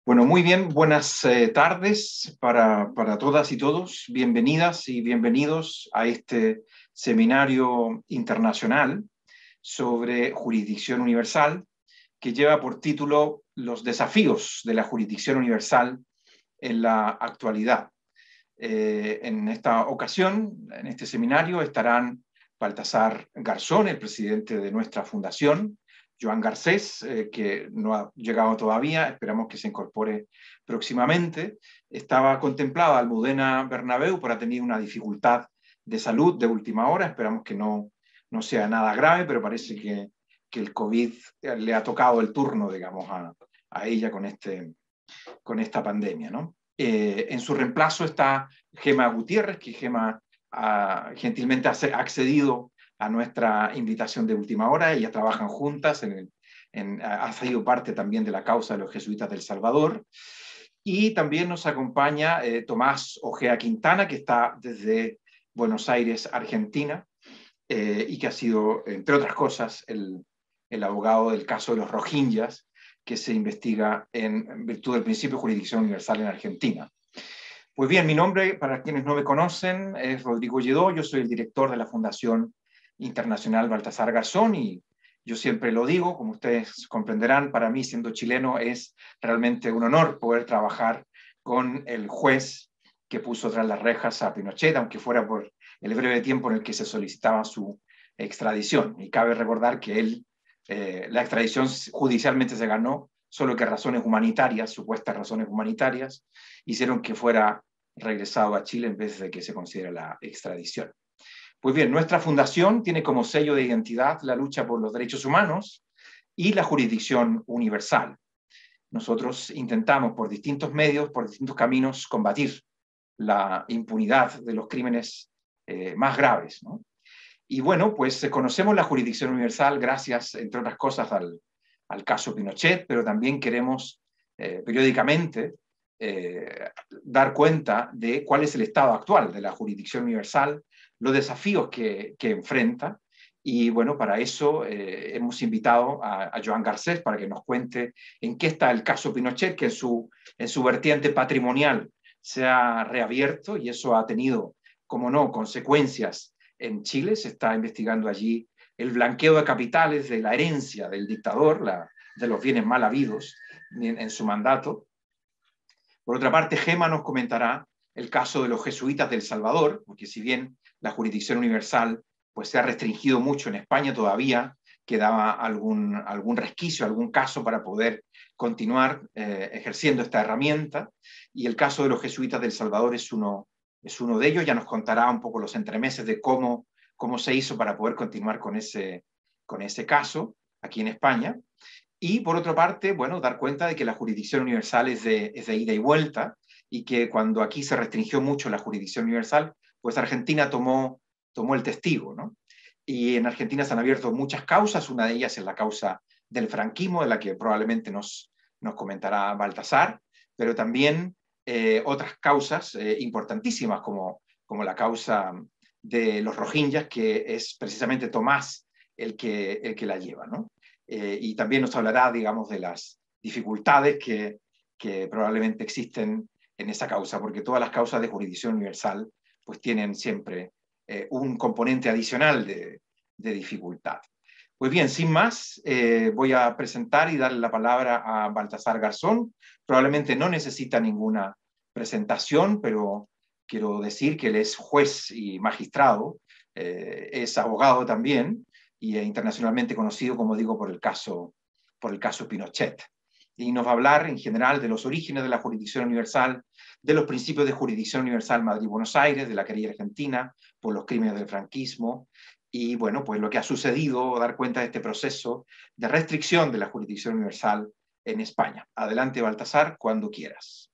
Bueno, muy bien, buenas tardes para todas y todos. Bienvenidas y bienvenidos a este seminario internacional sobre jurisdicción universal que lleva por título Los desafíos de la jurisdicción universal en la actualidad. En esta ocasión, en este seminario, estarán Baltasar Garzón, el presidente de nuestra fundación, Joan Garcés, que no ha llegado todavía, esperamos que se incorpore próximamente. Estaba contemplada Almudena Bernabeu, pero ha tenido una dificultad de salud de última hora, esperamos que no sea nada grave, pero parece que el COVID le ha tocado el turno, digamos, a ella con esta pandemia, ¿no? En su reemplazo está Gema Gutiérrez, que Gema gentilmente ha accedido a nuestra invitación de última hora. Ellas trabajan juntas, ha sido parte también de la causa de los jesuitas del Salvador. Y también nos acompaña Tomás Ojea Quintana, que está desde Buenos Aires, Argentina, y que ha sido, entre otras cosas, el abogado del caso de los Rohingyas, que se investiga en virtud del principio de jurisdicción universal en Argentina. Pues bien, mi nombre, para quienes no me conocen, es Rodrigo Lledó. Yo soy el director de la Fundación Internacional Baltasar Garzón y yo siempre lo digo, como ustedes comprenderán, para mí, siendo chileno, es realmente un honor poder trabajar con el juez que puso tras las rejas a Pinochet, aunque fuera por el breve tiempo en el que se solicitaba su extradición. Y cabe recordar que la extradición judicialmente se ganó, solo que razones humanitarias, supuestas razones humanitarias, hicieron que fuera regresado a Chile en vez de que se considere la extradición. Pues bien, nuestra fundación tiene como sello de identidad la lucha por los derechos humanos y la jurisdicción universal. Nosotros intentamos por distintos medios, por distintos caminos, combatir la impunidad de los crímenes más graves, ¿no? Y bueno, pues conocemos la jurisdicción universal gracias, entre otras cosas, al caso Pinochet, pero también queremos periódicamente dar cuenta de cuál es el estado actual de la jurisdicción universal, los desafíos que enfrenta. Y bueno, para eso hemos invitado a Joan Garcés para que nos cuente en qué está el caso Pinochet, que en su vertiente patrimonial se ha reabierto y eso ha tenido, como no, consecuencias en Chile. Se está investigando allí el blanqueo de capitales de la herencia del dictador, de los bienes mal habidos en su mandato. Por otra parte, Gema nos comentará el caso de los jesuitas del Salvador, porque si bien la jurisdicción universal pues, se ha restringido mucho en España, todavía quedaba algún resquicio, algún caso para poder continuar ejerciendo esta herramienta, y el caso de los jesuitas del Salvador es uno de ellos. Ya nos contará un poco los entremeses de cómo se hizo para poder continuar con ese caso aquí en España. Y por otra parte, bueno, dar cuenta de que la jurisdicción universal es de ida y vuelta, y que cuando aquí se restringió mucho la jurisdicción universal, pues Argentina tomó el testigo, ¿no? Y en Argentina se han abierto muchas causas, una de ellas es la causa del franquismo, de la que probablemente nos comentará Baltasar, pero también otras causas importantísimas, como la causa de los Rohingyas, que es precisamente Tomás el que la lleva, ¿no? Y también nos hablará, digamos, de las dificultades que probablemente existen en esa causa, porque todas las causas de jurisdicción universal pues tienen siempre un componente adicional de dificultad. Pues bien, sin más, voy a presentar y darle la palabra a Baltasar Garzón. Probablemente no necesita ninguna presentación, pero quiero decir que él es juez y magistrado, es abogado también, y internacionalmente conocido, como digo, por el caso Pinochet. Y nos va a hablar en general de los orígenes de la jurisdicción universal, de los principios de jurisdicción universal Madrid-Buenos Aires, de la querella argentina por los crímenes del franquismo, y bueno, pues lo que ha sucedido, dar cuenta de este proceso de restricción de la jurisdicción universal en España. Adelante, Baltasar, cuando quieras.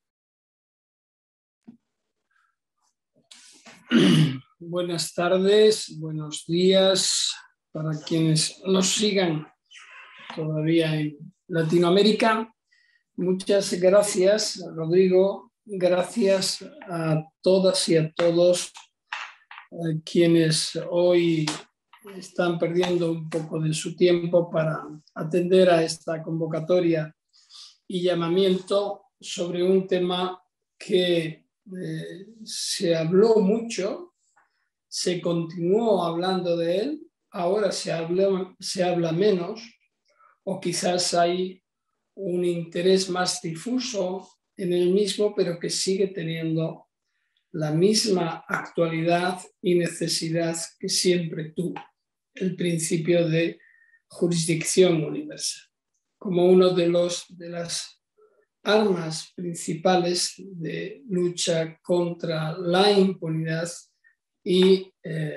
Buenas tardes, buenos días para quienes nos sigan todavía en Latinoamérica. Muchas gracias, Rodrigo. Gracias a todas y a todos quienes hoy están perdiendo un poco de su tiempo para atender a esta convocatoria y llamamiento sobre un tema que se habló mucho, se continuó hablando de él, ahora se habla menos, o quizás hay un interés más difuso en el mismo, pero que sigue teniendo la misma actualidad y necesidad que siempre tuvo, el principio de jurisdicción universal, como uno de las armas principales de lucha contra la impunidad y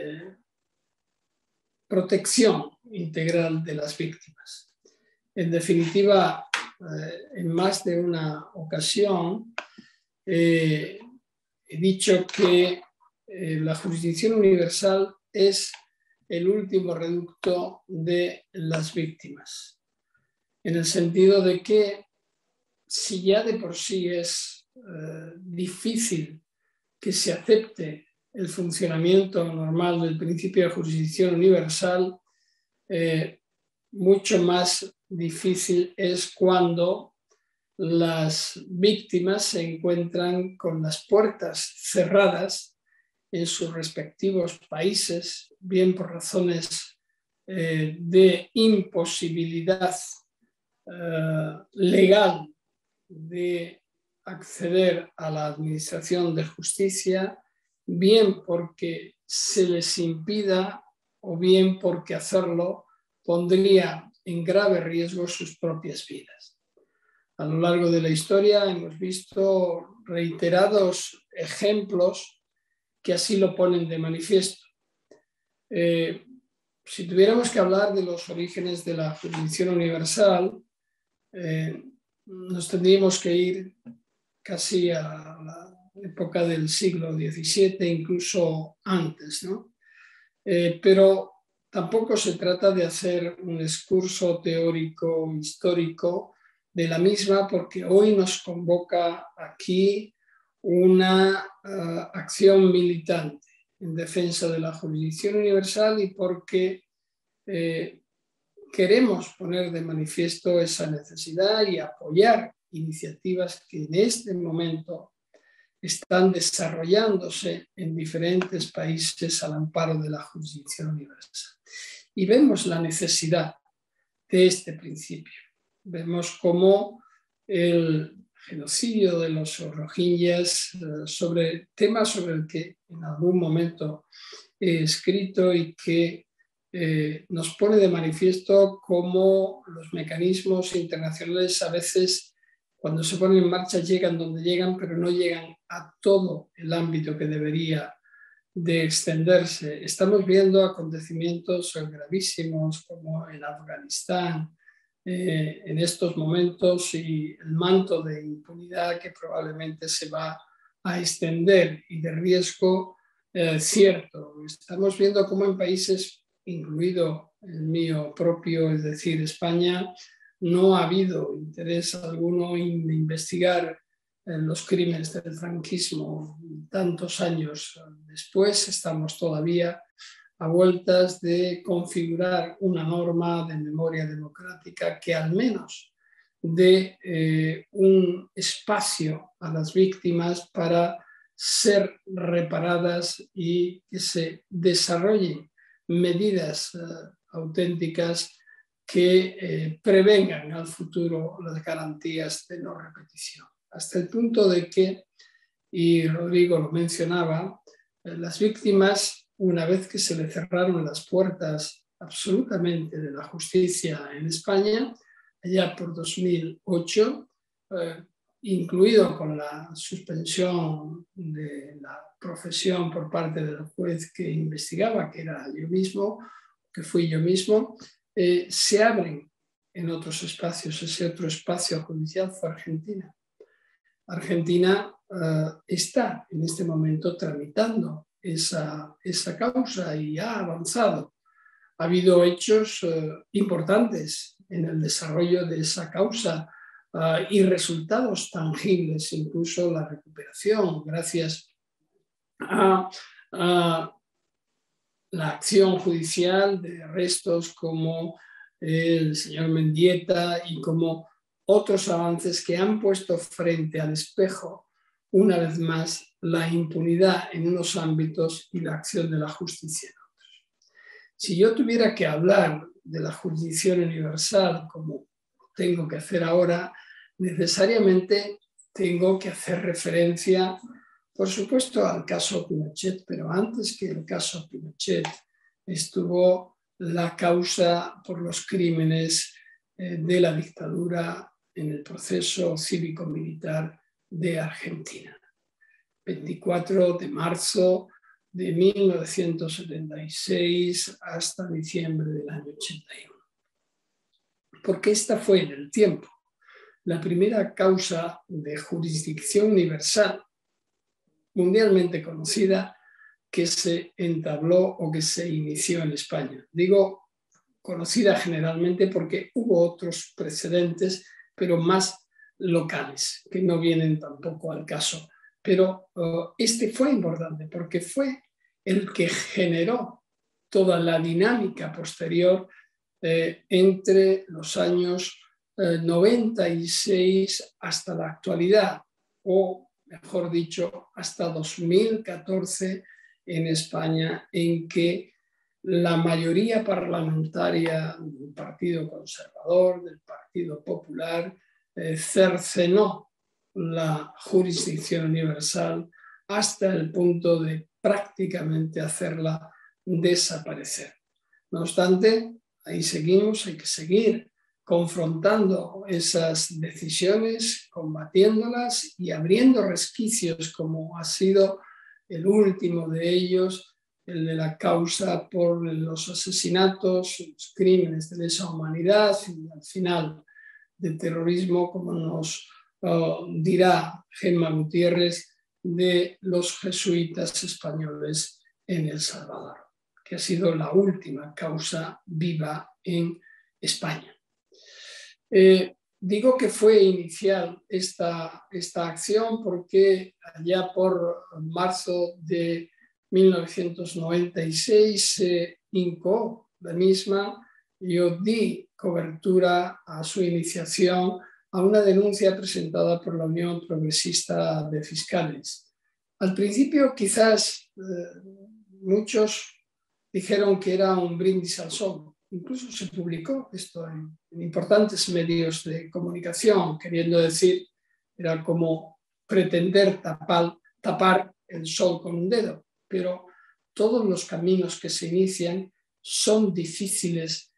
protección integral de las víctimas. En definitiva, en más de una ocasión he dicho que la jurisdicción universal es el último reducto de las víctimas, en el sentido de que si ya de por sí es difícil que se acepte el funcionamiento normal del principio de jurisdicción universal, mucho más difícil es cuando las víctimas se encuentran con las puertas cerradas en sus respectivos países, bien por razones de imposibilidad legal de acceder a la administración de justicia, bien porque se les impida o bien porque hacerlo pondría en grave riesgo sus propias vidas. A lo largo de la historia hemos visto reiterados ejemplos que así lo ponen de manifiesto. Si tuviéramos que hablar de los orígenes de la jurisdicción universal, nos tendríamos que ir casi a la época del siglo XVII, incluso antes, ¿no? Pero tampoco se trata de hacer un excurso teórico histórico de la misma, porque hoy nos convoca aquí una acción militante en defensa de la jurisdicción universal y porque queremos poner de manifiesto esa necesidad y apoyar iniciativas que en este momento están desarrollándose en diferentes países al amparo de la jurisdicción universal. Y vemos la necesidad de este principio. Vemos cómo el genocidio de los rohingyas, temas sobre el que en algún momento he escrito y que nos pone de manifiesto cómo los mecanismos internacionales a veces, cuando se ponen en marcha, llegan donde llegan, pero no llegan a todo el ámbito que debería de extenderse. Estamos viendo acontecimientos gravísimos como en Afganistán en estos momentos y el manto de impunidad que probablemente se va a extender y de riesgo cierto. Estamos viendo cómo en países, incluido el mío propio, es decir, España, no ha habido interés alguno en investigar los crímenes del franquismo. Tantos años después estamos todavía a vueltas de configurar una norma de memoria democrática que al menos dé un espacio a las víctimas para ser reparadas y que se desarrollen medidas auténticas que prevengan al futuro las garantías de no repetición. Hasta el punto de que, y Rodrigo lo mencionaba, las víctimas, una vez que se le cerraron las puertas absolutamente de la justicia en España, allá por 2008, incluido con la suspensión de la profesión por parte del juez que investigaba, que era yo mismo, que fui yo mismo, se abren en otros espacios. Ese otro espacio judicial fue Argentina. Argentina está en este momento tramitando esa causa y ha avanzado. Ha habido hechos importantes en el desarrollo de esa causa y resultados tangibles, incluso la recuperación, gracias a la acción judicial de arrestos como el señor Mendieta y como otros avances que han puesto frente al espejo, una vez más, la impunidad en unos ámbitos y la acción de la justicia en otros. Si yo tuviera que hablar de la jurisdicción universal, como tengo que hacer ahora, necesariamente tengo que hacer referencia, por supuesto, al caso Pinochet, pero antes que el caso Pinochet estuvo la causa por los crímenes de la dictadura en el proceso cívico-militar de Argentina. 24 de marzo de 1976 hasta diciembre del año 81. Porque esta fue en el tiempo la primera causa de jurisdicción universal mundialmente conocida que se entabló o que se inició en España. Digo conocida generalmente porque hubo otros precedentes, pero más locales, que no vienen tampoco al caso. Pero este fue importante porque fue el que generó toda la dinámica posterior entre los años 96 hasta la actualidad, o mejor dicho, hasta 2014 en España, en que la mayoría parlamentaria del Partido Conservador, del Partido Popular, cercenó la jurisdicción universal hasta el punto de prácticamente hacerla desaparecer. No obstante, ahí seguimos, hay que seguir confrontando esas decisiones, combatiéndolas y abriendo resquicios, como ha sido el último de ellos, el de la causa por los asesinatos, los crímenes de lesa humanidad y al final de terrorismo, como nos dirá Gemma Gutiérrez, de los jesuitas españoles en El Salvador, que ha sido la última causa viva en España. Digo que fue inicial esta acción porque allá por marzo de 1996 se hincó la misma. Yo di cobertura a su iniciación a una denuncia presentada por la Unión Progresista de Fiscales. Al principio quizás muchos dijeron que era un brindis al sol. Incluso se publicó esto en importantes medios de comunicación, queriendo decir, era como pretender tapar el sol con un dedo, pero todos los caminos que se inician son difíciles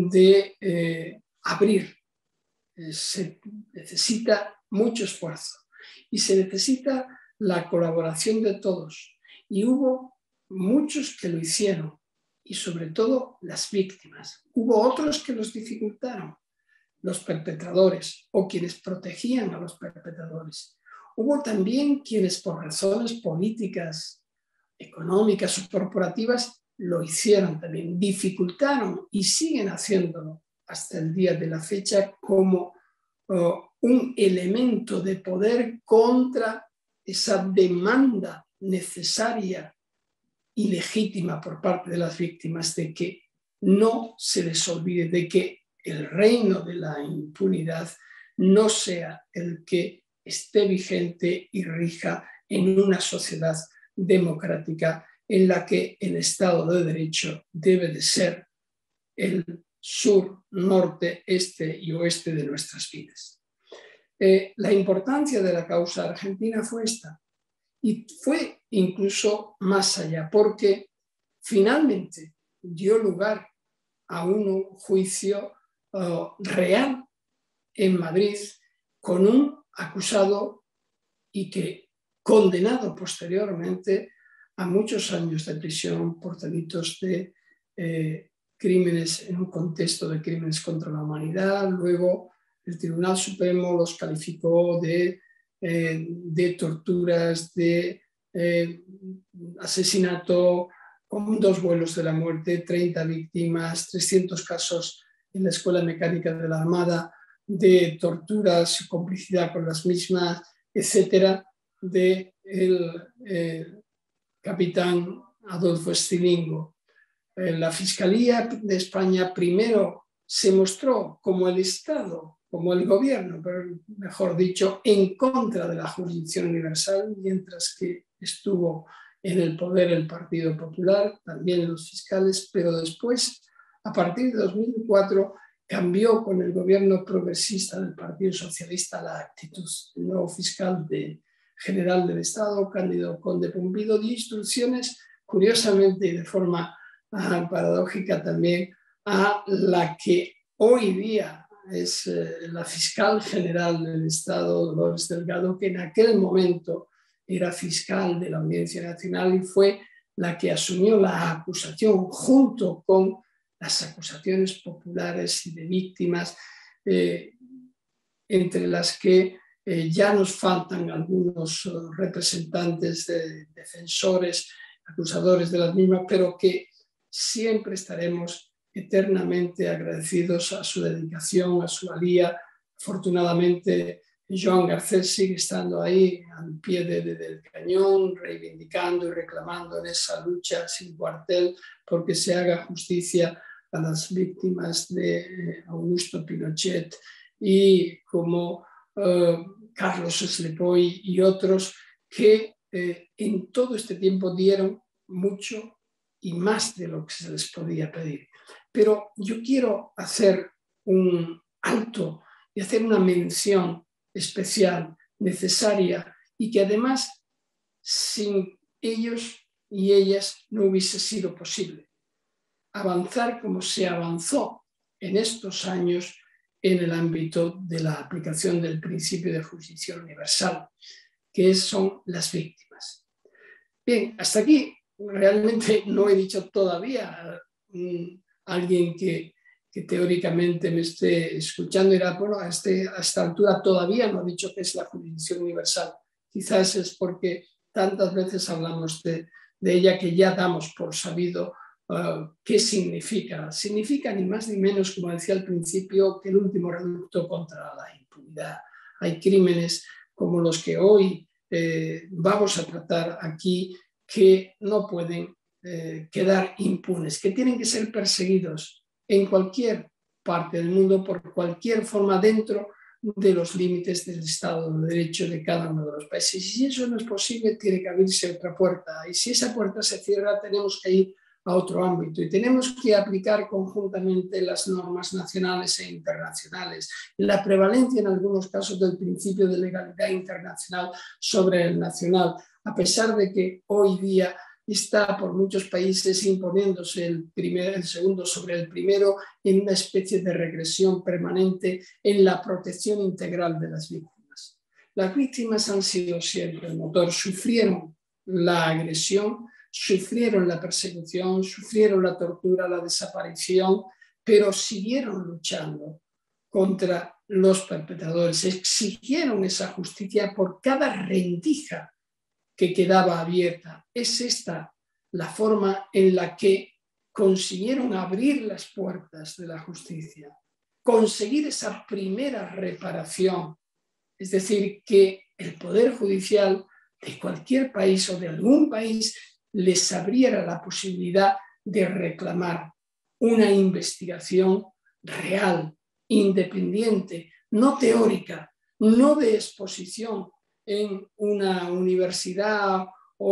de abrir. Se necesita mucho esfuerzo y se necesita la colaboración de todos. Y hubo muchos que lo hicieron, y sobre todo las víctimas. Hubo otros que los dificultaron, los perpetradores o quienes protegían a los perpetradores. Hubo también quienes por razones políticas, económicas o corporativas lo hicieron también, dificultaron y siguen haciéndolo hasta el día de la fecha como un elemento de poder contra esa demanda necesaria y legítima por parte de las víctimas de que no se les olvide, de que el reino de la impunidad no sea el que esté vigente y rija en una sociedad democrática en la que el Estado de Derecho debe de ser el sur, norte, este y oeste de nuestras vidas. La importancia de la causa argentina fue esta. Y fue incluso más allá, porque finalmente dio lugar a un juicio real en Madrid con un acusado y que condenado posteriormente a muchos años de prisión por delitos de crímenes en un contexto de crímenes contra la humanidad. Luego el Tribunal Supremo los calificó de torturas, de asesinato, con 2 vuelos de la muerte, 30 víctimas, 300 casos en la Escuela Mecánica de la Armada, de torturas, complicidad con las mismas, etcétera, del capitán Adolfo Stilingo. La Fiscalía de España primero se mostró como el Estado como el gobierno, pero mejor dicho, en contra de la jurisdicción universal, mientras que estuvo en el poder el Partido Popular, también los fiscales, pero después, a partir de 2004, cambió con el gobierno progresista del Partido Socialista la actitud. El nuevo fiscal general del Estado, Cándido Conde Pumpido, dio instrucciones, curiosamente y de forma paradójica también, a la que hoy día es la fiscal general del Estado, Dolores Delgado, que en aquel momento era fiscal de la Audiencia Nacional y fue la que asumió la acusación junto con las acusaciones populares y de víctimas, entre las que ya nos faltan algunos representantes, defensores, acusadores de las mismas, pero que siempre estaremos eternamente agradecidos a su dedicación, a su valía. Afortunadamente, Joan Garcés sigue estando ahí al pie del cañón, reivindicando y reclamando en esa lucha sin cuartel porque se haga justicia a las víctimas de Augusto Pinochet, y como Carlos Slepoy y otros que en todo este tiempo dieron mucho y más de lo que se les podía pedir. Pero yo quiero hacer un alto y hacer una mención especial, necesaria, y que además sin ellos y ellas no hubiese sido posible avanzar como se avanzó en estos años en el ámbito de la aplicación del principio de jurisdicción universal, que son las víctimas. Bien, hasta aquí realmente no he dicho todavía. Alguien que teóricamente me esté escuchando dirá, bueno, a esta altura todavía no ha dicho que es la jurisdicción universal. Quizás es porque tantas veces hablamos de ella que ya damos por sabido qué significa. Significa ni más ni menos, como decía al principio, que el último reducto contra la impunidad. Hay crímenes como los que hoy vamos a tratar aquí que no pueden quedar impunes, que tienen que ser perseguidos en cualquier parte del mundo por cualquier forma dentro de los límites del Estado de Derecho de cada uno de los países. Y si eso no es posible, tiene que abrirse otra puerta. Y si esa puerta se cierra, tenemos que ir a otro ámbito y tenemos que aplicar conjuntamente las normas nacionales e internacionales. La prevalencia en algunos casos del principio de legalidad internacional sobre el nacional, a pesar de que hoy día está por muchos países imponiéndose el segundo sobre el primero en una especie de regresión permanente en la protección integral de las víctimas. Las víctimas han sido siempre el motor, sufrieron la agresión, sufrieron la persecución, sufrieron la tortura, la desaparición, pero siguieron luchando contra los perpetradores, exigieron esa justicia por cada rendija que quedaba abierta. Es esta la forma en la que consiguieron abrir las puertas de la justicia, conseguir esa primera reparación, es decir, que el Poder Judicial de cualquier país o de algún país les abriera la posibilidad de reclamar una investigación real, independiente, no teórica, no de exposición en una universidad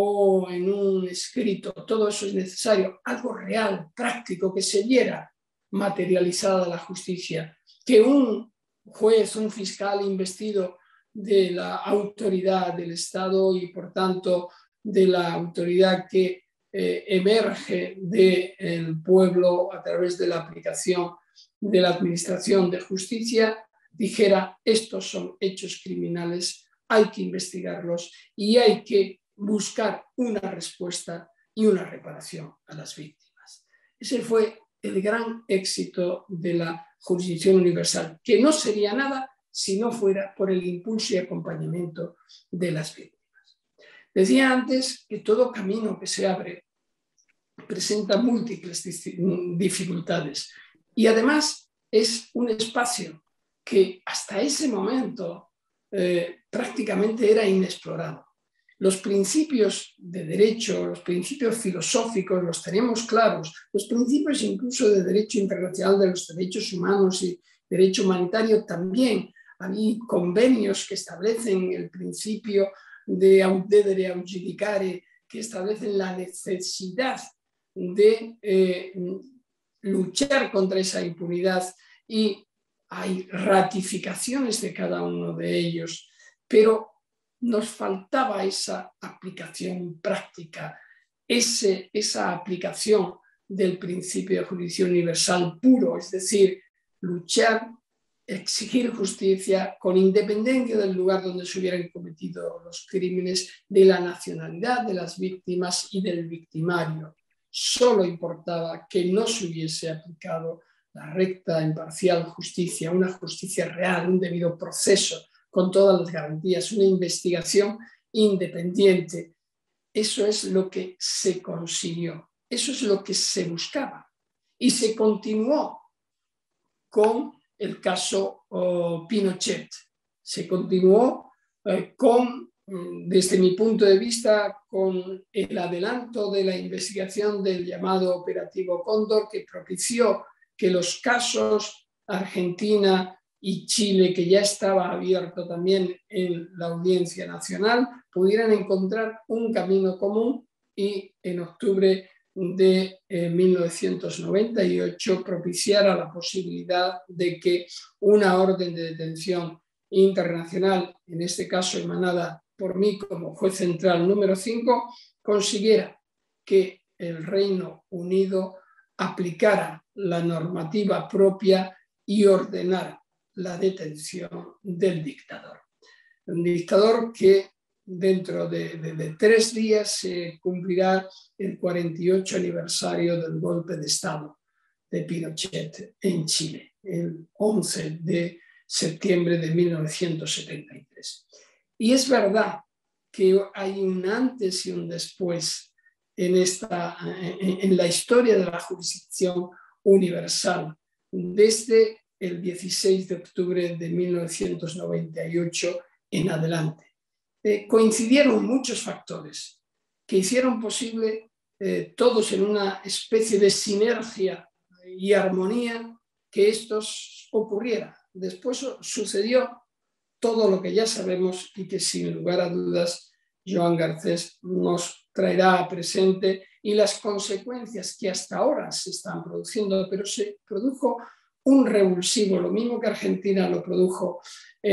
o en un escrito. Todo eso es necesario, algo real, práctico, que se viera materializada la justicia, que un juez, un fiscal investido de la autoridad del Estado y por tanto de la autoridad que emerge del pueblo a través de la aplicación de la administración de justicia, dijera: estos son hechos criminales, hay que investigarlos y hay que buscar una respuesta y una reparación a las víctimas. Ese fue el gran éxito de la jurisdicción universal, que no sería nada si no fuera por el impulso y acompañamiento de las víctimas. Decía antes que todo camino que se abre presenta múltiples dificultades y además es un espacio que hasta ese momento prácticamente era inexplorado. Los principios de derecho, los principios filosóficos los tenemos claros, los principios incluso de derecho internacional de los derechos humanos y derecho humanitario también. Hay convenios que establecen el principio de audedere adjudicare, que establecen la necesidad de luchar contra esa impunidad, y hay ratificaciones de cada uno de ellos, pero nos faltaba esa aplicación práctica, esa aplicación del principio de jurisdicción universal puro, es decir, luchar, exigir justicia con independencia del lugar donde se hubieran cometido los crímenes, de la nacionalidad de las víctimas y del victimario. Solo importaba que no se hubiese aplicado la recta, imparcial justicia, una justicia real, un debido proceso con todas las garantías, una investigación independiente. Eso es lo que se consiguió, eso es lo que se buscaba, y se continuó con el caso Pinochet. Se continuó desde mi punto de vista, con el adelanto de la investigación del llamado Operativo Cóndor, que propició que los casos Argentina y Chile, que ya estaba abierto también en la Audiencia Nacional, pudieran encontrar un camino común, y en octubre de 1998 propiciara la posibilidad de que una orden de detención internacional, en este caso emanada por mí como juez central número 5, consiguiera que el Reino Unido aplicara la normativa propia y ordenara la detención del dictador. Un dictador que dentro de 3 días se cumplirá el 48 aniversario del golpe de Estado de Pinochet en Chile, el 11 de septiembre de 1973. Y es verdad que hay un antes y un después en la historia de la jurisdicción universal, desde el 16 de octubre de 1998 en adelante. Coincidieron muchos factores que hicieron posible, todos en una especie de sinergia y armonía, que esto ocurriera. Después sucedió todo lo que ya sabemos y que sin lugar a dudas Joan Garcés nos traerá a presente, y las consecuencias que hasta ahora se están produciendo, pero se produjo un revulsivo, lo mismo que Argentina lo produjo,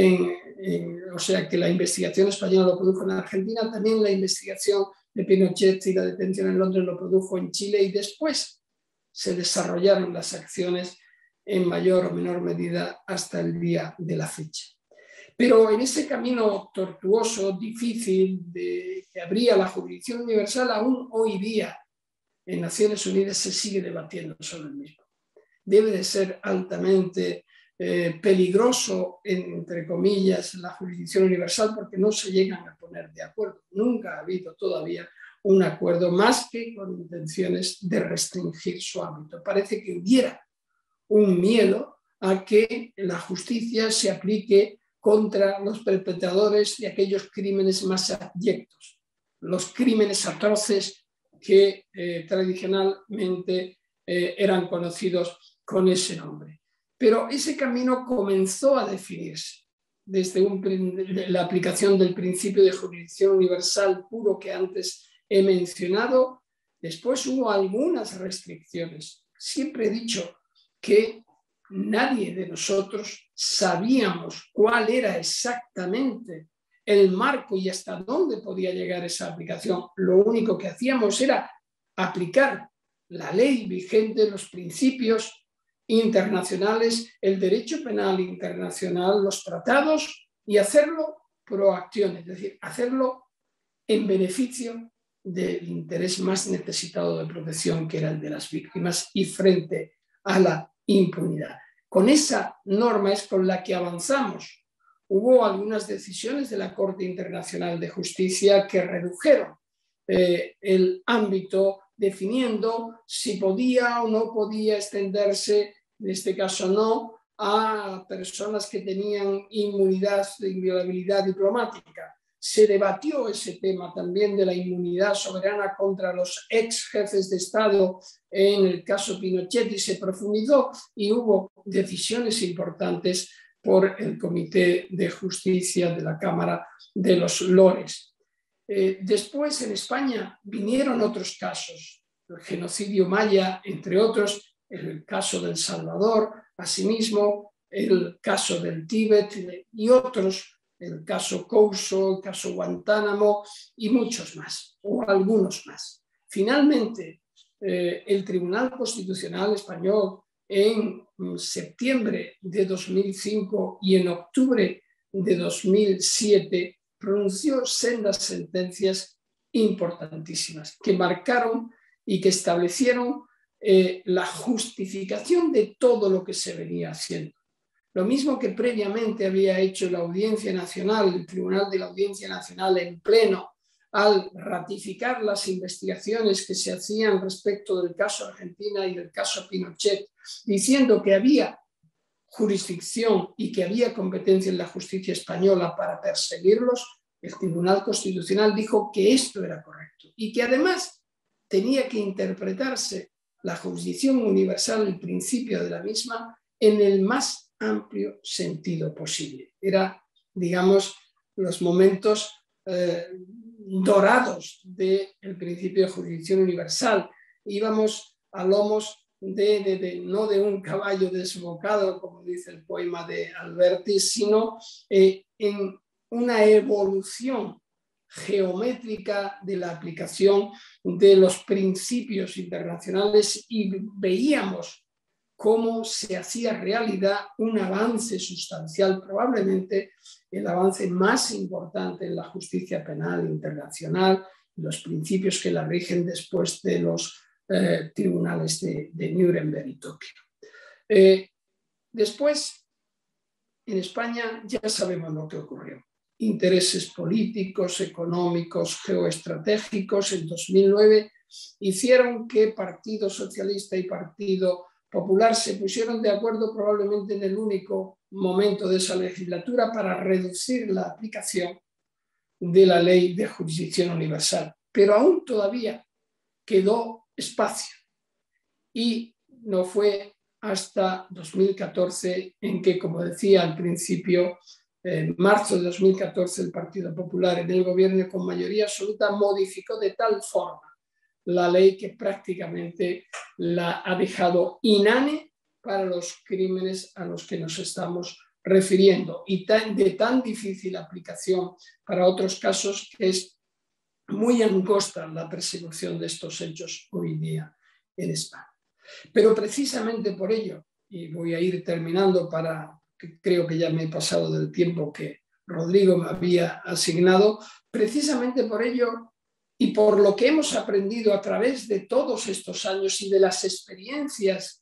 o sea que la investigación española lo produjo en Argentina, también la investigación de Pinochet y la detención en Londres lo produjo en Chile, y después se desarrollaron las acciones en mayor o menor medida hasta el día de la fecha. Pero en ese camino tortuoso, difícil, que abría la jurisdicción universal, aún hoy día en Naciones Unidas se sigue debatiendo sobre el mismo. Debe de ser altamente peligroso, entre comillas, la jurisdicción universal, porque no se llegan a poner de acuerdo. Nunca ha habido todavía un acuerdo, más que con intenciones de restringir su ámbito. Parece que hubiera un miedo a que la justicia se aplique contra los perpetradores de aquellos crímenes más abyectos, los crímenes atroces que tradicionalmente eran conocidos con ese nombre. Pero ese camino comenzó a definirse desde la aplicación del principio de jurisdicción universal puro que antes he mencionado. Después hubo algunas restricciones. Siempre he dicho que nadie de nosotros sabíamos cuál era exactamente el marco y hasta dónde podía llegar esa aplicación. Lo único que hacíamos era aplicar la ley vigente, los principios internacionales, el derecho penal internacional, los tratados, y hacerlo pro acción, es decir, hacerlo en beneficio del interés más necesitado de protección, que era el de las víctimas, y frente a la impunidad. Con esa norma es con la que avanzamos. Hubo algunas decisiones de la Corte Internacional de Justicia que redujeron el ámbito, definiendo si podía o no podía extenderse, en este caso no, a personas que tenían inmunidad de inviolabilidad diplomática. se debatió ese tema también de la inmunidad soberana contra los ex jefes de Estado en el caso Pinochet y se profundizó y hubo decisiones importantes por el Comité de Justicia de la Cámara de los Lores. Después en España vinieron otros casos, el genocidio maya, entre otros, el caso del Salvador, asimismo el caso del Tíbet y otros, el caso Couso, el caso Guantánamo y muchos más, o algunos más. Finalmente, el Tribunal Constitucional Español en septiembre de 2005 y en octubre de 2007 pronunció sendas sentencias importantísimas que marcaron y que establecieron la justificación de todo lo que se venía haciendo. Lo mismo que previamente había hecho la Audiencia Nacional, el Tribunal de la Audiencia Nacional en pleno, al ratificar las investigaciones que se hacían respecto del caso Argentina y del caso Pinochet, diciendo que había jurisdicción y que había competencia en la justicia española para perseguirlos, el Tribunal Constitucional dijo que esto era correcto y que además tenía que interpretarse la jurisdicción universal, el principio de la misma, en el más amplio sentido posible. Era, digamos, los momentos dorados del principio de jurisdicción universal. Íbamos a lomos no de un caballo desbocado, como dice el poema de Alberti, sino en una evolución geométrica de la aplicación de los principios internacionales y veíamos cómo se hacía realidad un avance sustancial, probablemente el avance más importante en la justicia penal internacional, los principios que la rigen después de los tribunales de Nuremberg y Tokio. Después, en España ya sabemos lo que ocurrió. Intereses políticos, económicos, geoestratégicos en 2009 hicieron que Partido Socialista y Partido Popular se pusieron de acuerdo probablemente en el único momento de esa legislatura para reducir la aplicación de la ley de jurisdicción universal. Pero aún todavía quedó espacio y no fue hasta 2014 en que, como decía al principio, en marzo de 2014 el Partido Popular en el gobierno con mayoría absoluta modificó de tal forma la ley que prácticamente la ha dejado inane para los crímenes a los que nos estamos refiriendo y de tan difícil aplicación para otros casos que es muy angosta la persecución de estos hechos hoy día en España. Pero precisamente por ello, y voy a ir terminando que creo que ya me he pasado del tiempo que Rodrigo me había asignado, precisamente por ello y por lo que hemos aprendido a través de todos estos años y de las experiencias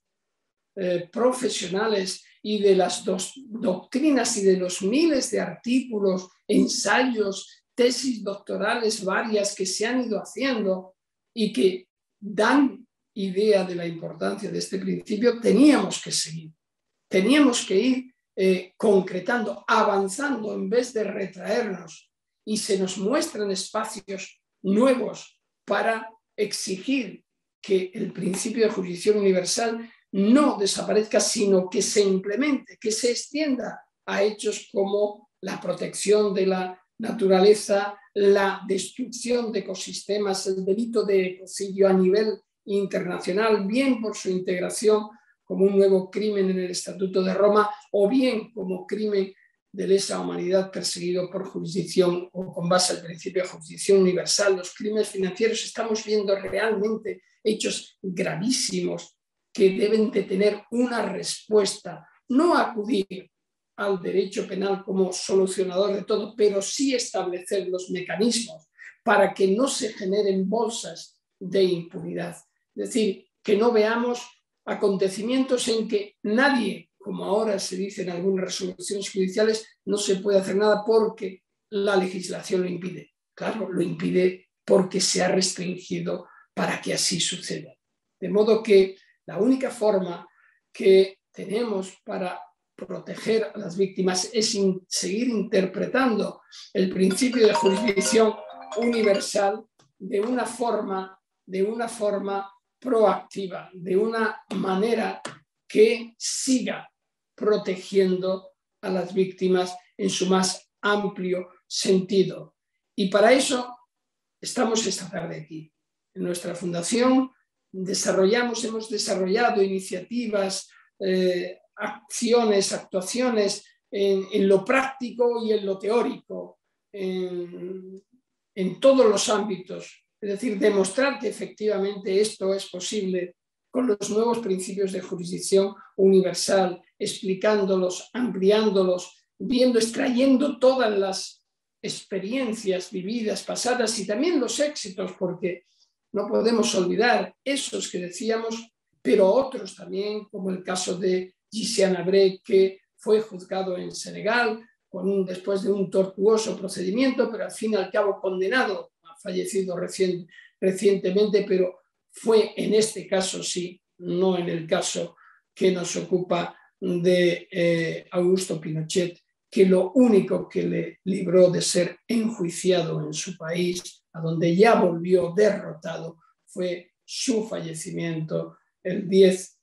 profesionales y de las doctrinas y de los miles de artículos, ensayos, tesis doctorales varias que se han ido haciendo y que dan idea de la importancia de este principio, teníamos que seguir. Teníamos que ir concretando, avanzando en vez de retraernos y se nos muestran espacios nuevos para exigir que el principio de jurisdicción universal no desaparezca, sino que se implemente, que se extienda a hechos como la protección de la naturaleza, la destrucción de ecosistemas, el delito de ecocidio a nivel internacional, bien por su integración como un nuevo crimen en el Estatuto de Roma o bien como crimen de lesa humanidad perseguido por jurisdicción o con base al principio de jurisdicción universal. Los crímenes financieros, estamos viendo realmente hechos gravísimos que deben de tener una respuesta, no acudir al derecho penal como solucionador de todo, pero sí establecer los mecanismos para que no se generen bolsas de impunidad. Es decir, que no veamos acontecimientos en que nadie, como ahora se dice en algunas resoluciones judiciales, no se puede hacer nada porque la legislación lo impide. Claro, lo impide porque se ha restringido para que así suceda. De modo que la única forma que tenemos para proteger a las víctimas es seguir interpretando el principio de jurisdicción universal de una forma proactiva, de una manera que siga protegiendo a las víctimas en su más amplio sentido. Y para eso estamos esta tarde aquí. En nuestra fundación hemos desarrollado iniciativas, actuaciones en lo práctico y en lo teórico, en todos los ámbitos. Es decir, demostrar que efectivamente esto es posible con los nuevos principios de jurisdicción universal, explicándolos, ampliándolos, extrayendo todas las experiencias vividas, pasadas y también los éxitos, porque no podemos olvidar esos que decíamos, pero otros también, como el caso de Gisèle Habré, que fue juzgado en Senegal después de un tortuoso procedimiento, pero al fin y al cabo condenado, ha fallecido recientemente, pero fue en este caso sí, no en el caso que nos ocupa de Augusto Pinochet, que lo único que le libró de ser enjuiciado en su país, a donde ya volvió derrotado, fue su fallecimiento el 10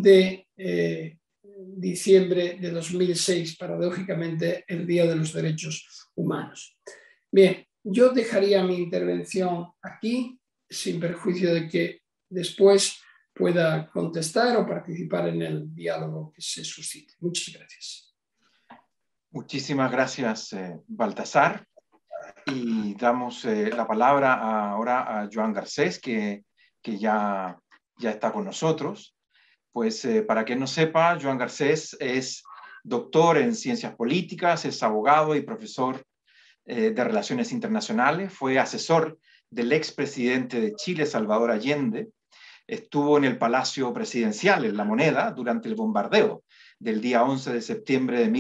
de diciembre de 2006, paradójicamente el Día de los Derechos Humanos. Bien, yo dejaría mi intervención aquí, sin perjuicio de que después pueda contestar o participar en el diálogo que se suscite. Muchas gracias. Muchísimas gracias, Baltasar. Y damos la palabra ahora a Joan Garcés, que ya está con nosotros. Pues para quien no sepa, Joan Garcés es doctor en ciencias políticas, es abogado y profesor de Relaciones Internacionales, fue asesor del expresidente de Chile, Salvador Allende, estuvo en el Palacio Presidencial, en La Moneda, durante el bombardeo del día 11 de septiembre de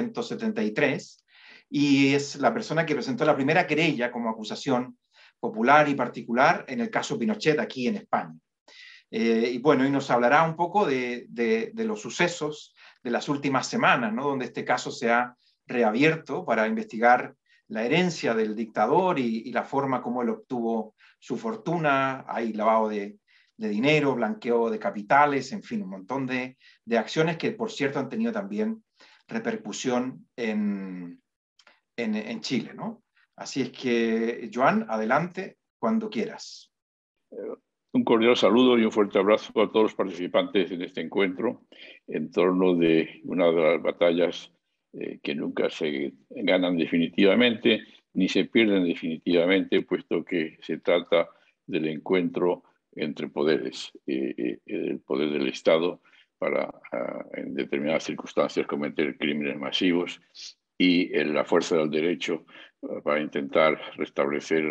1973, y es la persona que presentó la primera querella como acusación popular y particular en el caso Pinochet aquí en España. Y bueno, y nos hablará un poco de los sucesos de las últimas semanas, ¿no? Donde este caso se ha reabierto para investigar la herencia del dictador y la forma como él obtuvo su fortuna. Hay lavado de dinero, blanqueo de capitales, en fin, un montón de acciones que, por cierto, han tenido también repercusión en Chile, ¿no? Así es que, Joan, adelante cuando quieras. Un cordial saludo y un fuerte abrazo a todos los participantes en este encuentro en torno de una de las batallas que nunca se ganan definitivamente ni se pierden definitivamente, puesto que se trata del encuentro entre poderes, el poder del Estado para en determinadas circunstancias cometer crímenes masivos y la fuerza del derecho para intentar restablecer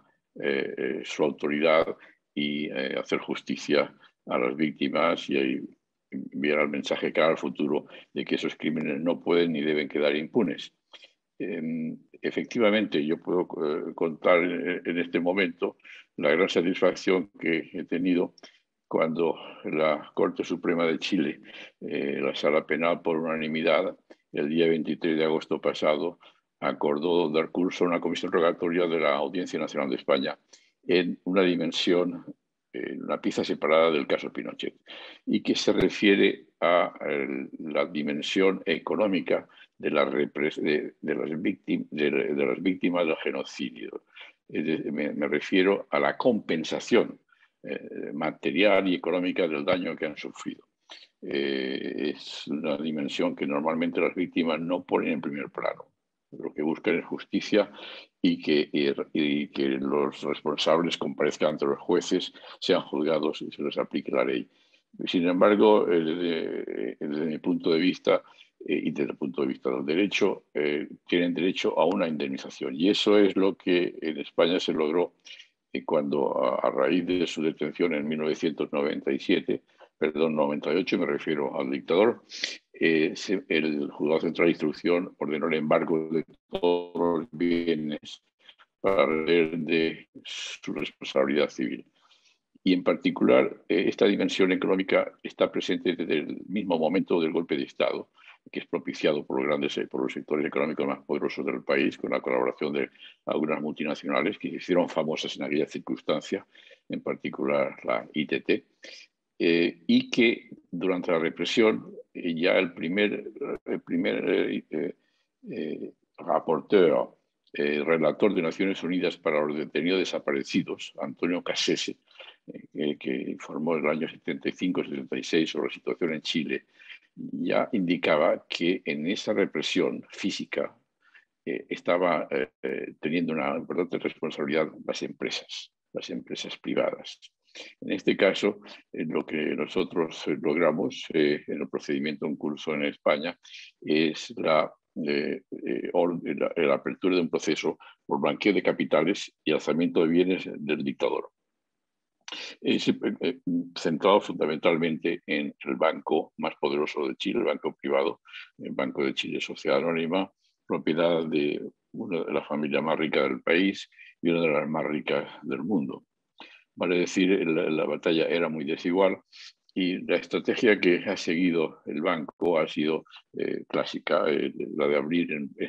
su autoridad y hacer justicia a las víctimas y enviar el mensaje cara al futuro de que esos crímenes no pueden ni deben quedar impunes. Efectivamente, yo puedo contar en este momento la gran satisfacción que he tenido cuando la Corte Suprema de Chile, la Sala Penal por unanimidad, el día 23 de agosto pasado, acordó dar curso a una comisión rogatoria de la Audiencia Nacional de España en una dimensión, una pieza separada del caso Pinochet, y que se refiere a la dimensión económica de las víctimas del genocidio. Me refiero a la compensación material y económica del daño que han sufrido. Es una dimensión que normalmente las víctimas no ponen en primer plano. Lo que buscan es justicia y que los responsables comparezcan ante los jueces, sean juzgados y se les aplique la ley. Sin embargo, desde mi punto de vista y desde el punto de vista del derecho, tienen derecho a una indemnización. Y eso es lo que en España se logró cuando, a raíz de su detención en 98, me refiero al dictador, el Juzgado Central de Instrucción ordenó el embargo de todos los bienes para ver de su responsabilidad civil. Y en particular, esta dimensión económica está presente desde el mismo momento del golpe de Estado, que es propiciado por los sectores económicos más poderosos del país, con la colaboración de algunas multinacionales que se hicieron famosas en aquella circunstancia, en particular la ITT, y que durante la represión ya el primer rapporteur, relator de Naciones Unidas para los detenidos desaparecidos, Antonio Cassese, que informó en el año 75-76 sobre la situación en Chile, ya indicaba que en esa represión física estaba teniendo una importante responsabilidad las empresas privadas. En este caso, lo que nosotros logramos en el procedimiento en curso en España es la apertura de un proceso por blanqueo de capitales y alzamiento de bienes del dictador. Centrado fundamentalmente en el banco más poderoso de Chile, el banco privado, el Banco de Chile Sociedad Anónima, propiedad de una de las familias más ricas del país y una de las más ricas del mundo. Vale decir, la batalla era muy desigual y la estrategia que ha seguido el banco ha sido clásica, la de abrir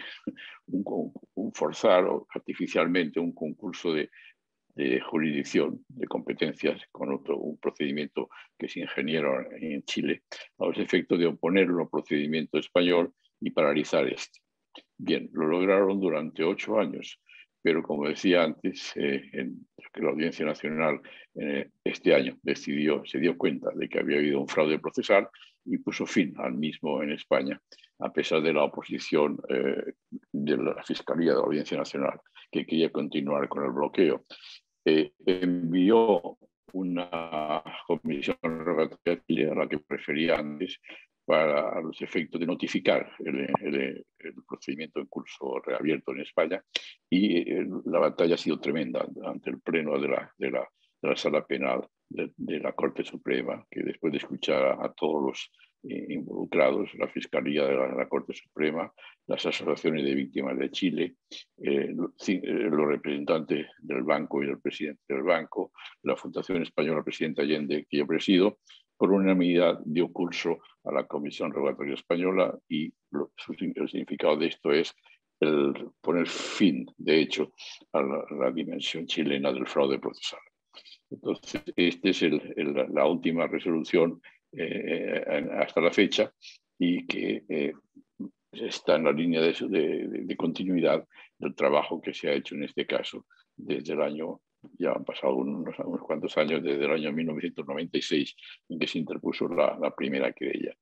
forzar artificialmente un concurso de jurisdicción, de competencias, con un procedimiento que se ingeniaron en Chile, a los efectos de oponerlo al procedimiento español y paralizar este. Bien, lo lograron durante 8 años, pero como decía antes, que la Audiencia Nacional este año se dio cuenta de que había habido un fraude procesal y puso fin al mismo en España, a pesar de la oposición de la Fiscalía de la Audiencia Nacional, que quería continuar con el bloqueo. Envió una comisión rogatoria a la que prefería antes para los efectos de notificar el procedimiento en curso reabierto en España, y la batalla ha sido tremenda ante el pleno de la Sala Penal de la Corte Suprema, que después de escuchar a todos los involucrados, la Fiscalía de la Corte Suprema, las asociaciones de víctimas de Chile, los representantes del banco y el presidente del banco, la Fundación Española Presidente Allende, que yo presido, por unanimidad dio curso a la Comisión Rogatoria Española, y el significado de esto es el poner fin, de hecho, a la dimensión chilena del fraude procesal. Entonces, esta es la última resolución hasta la fecha, y que está en la línea de continuidad del trabajo que se ha hecho en este caso desde el año, ya han pasado unos cuantos años, desde el año 1996, en que se interpuso la primera querella.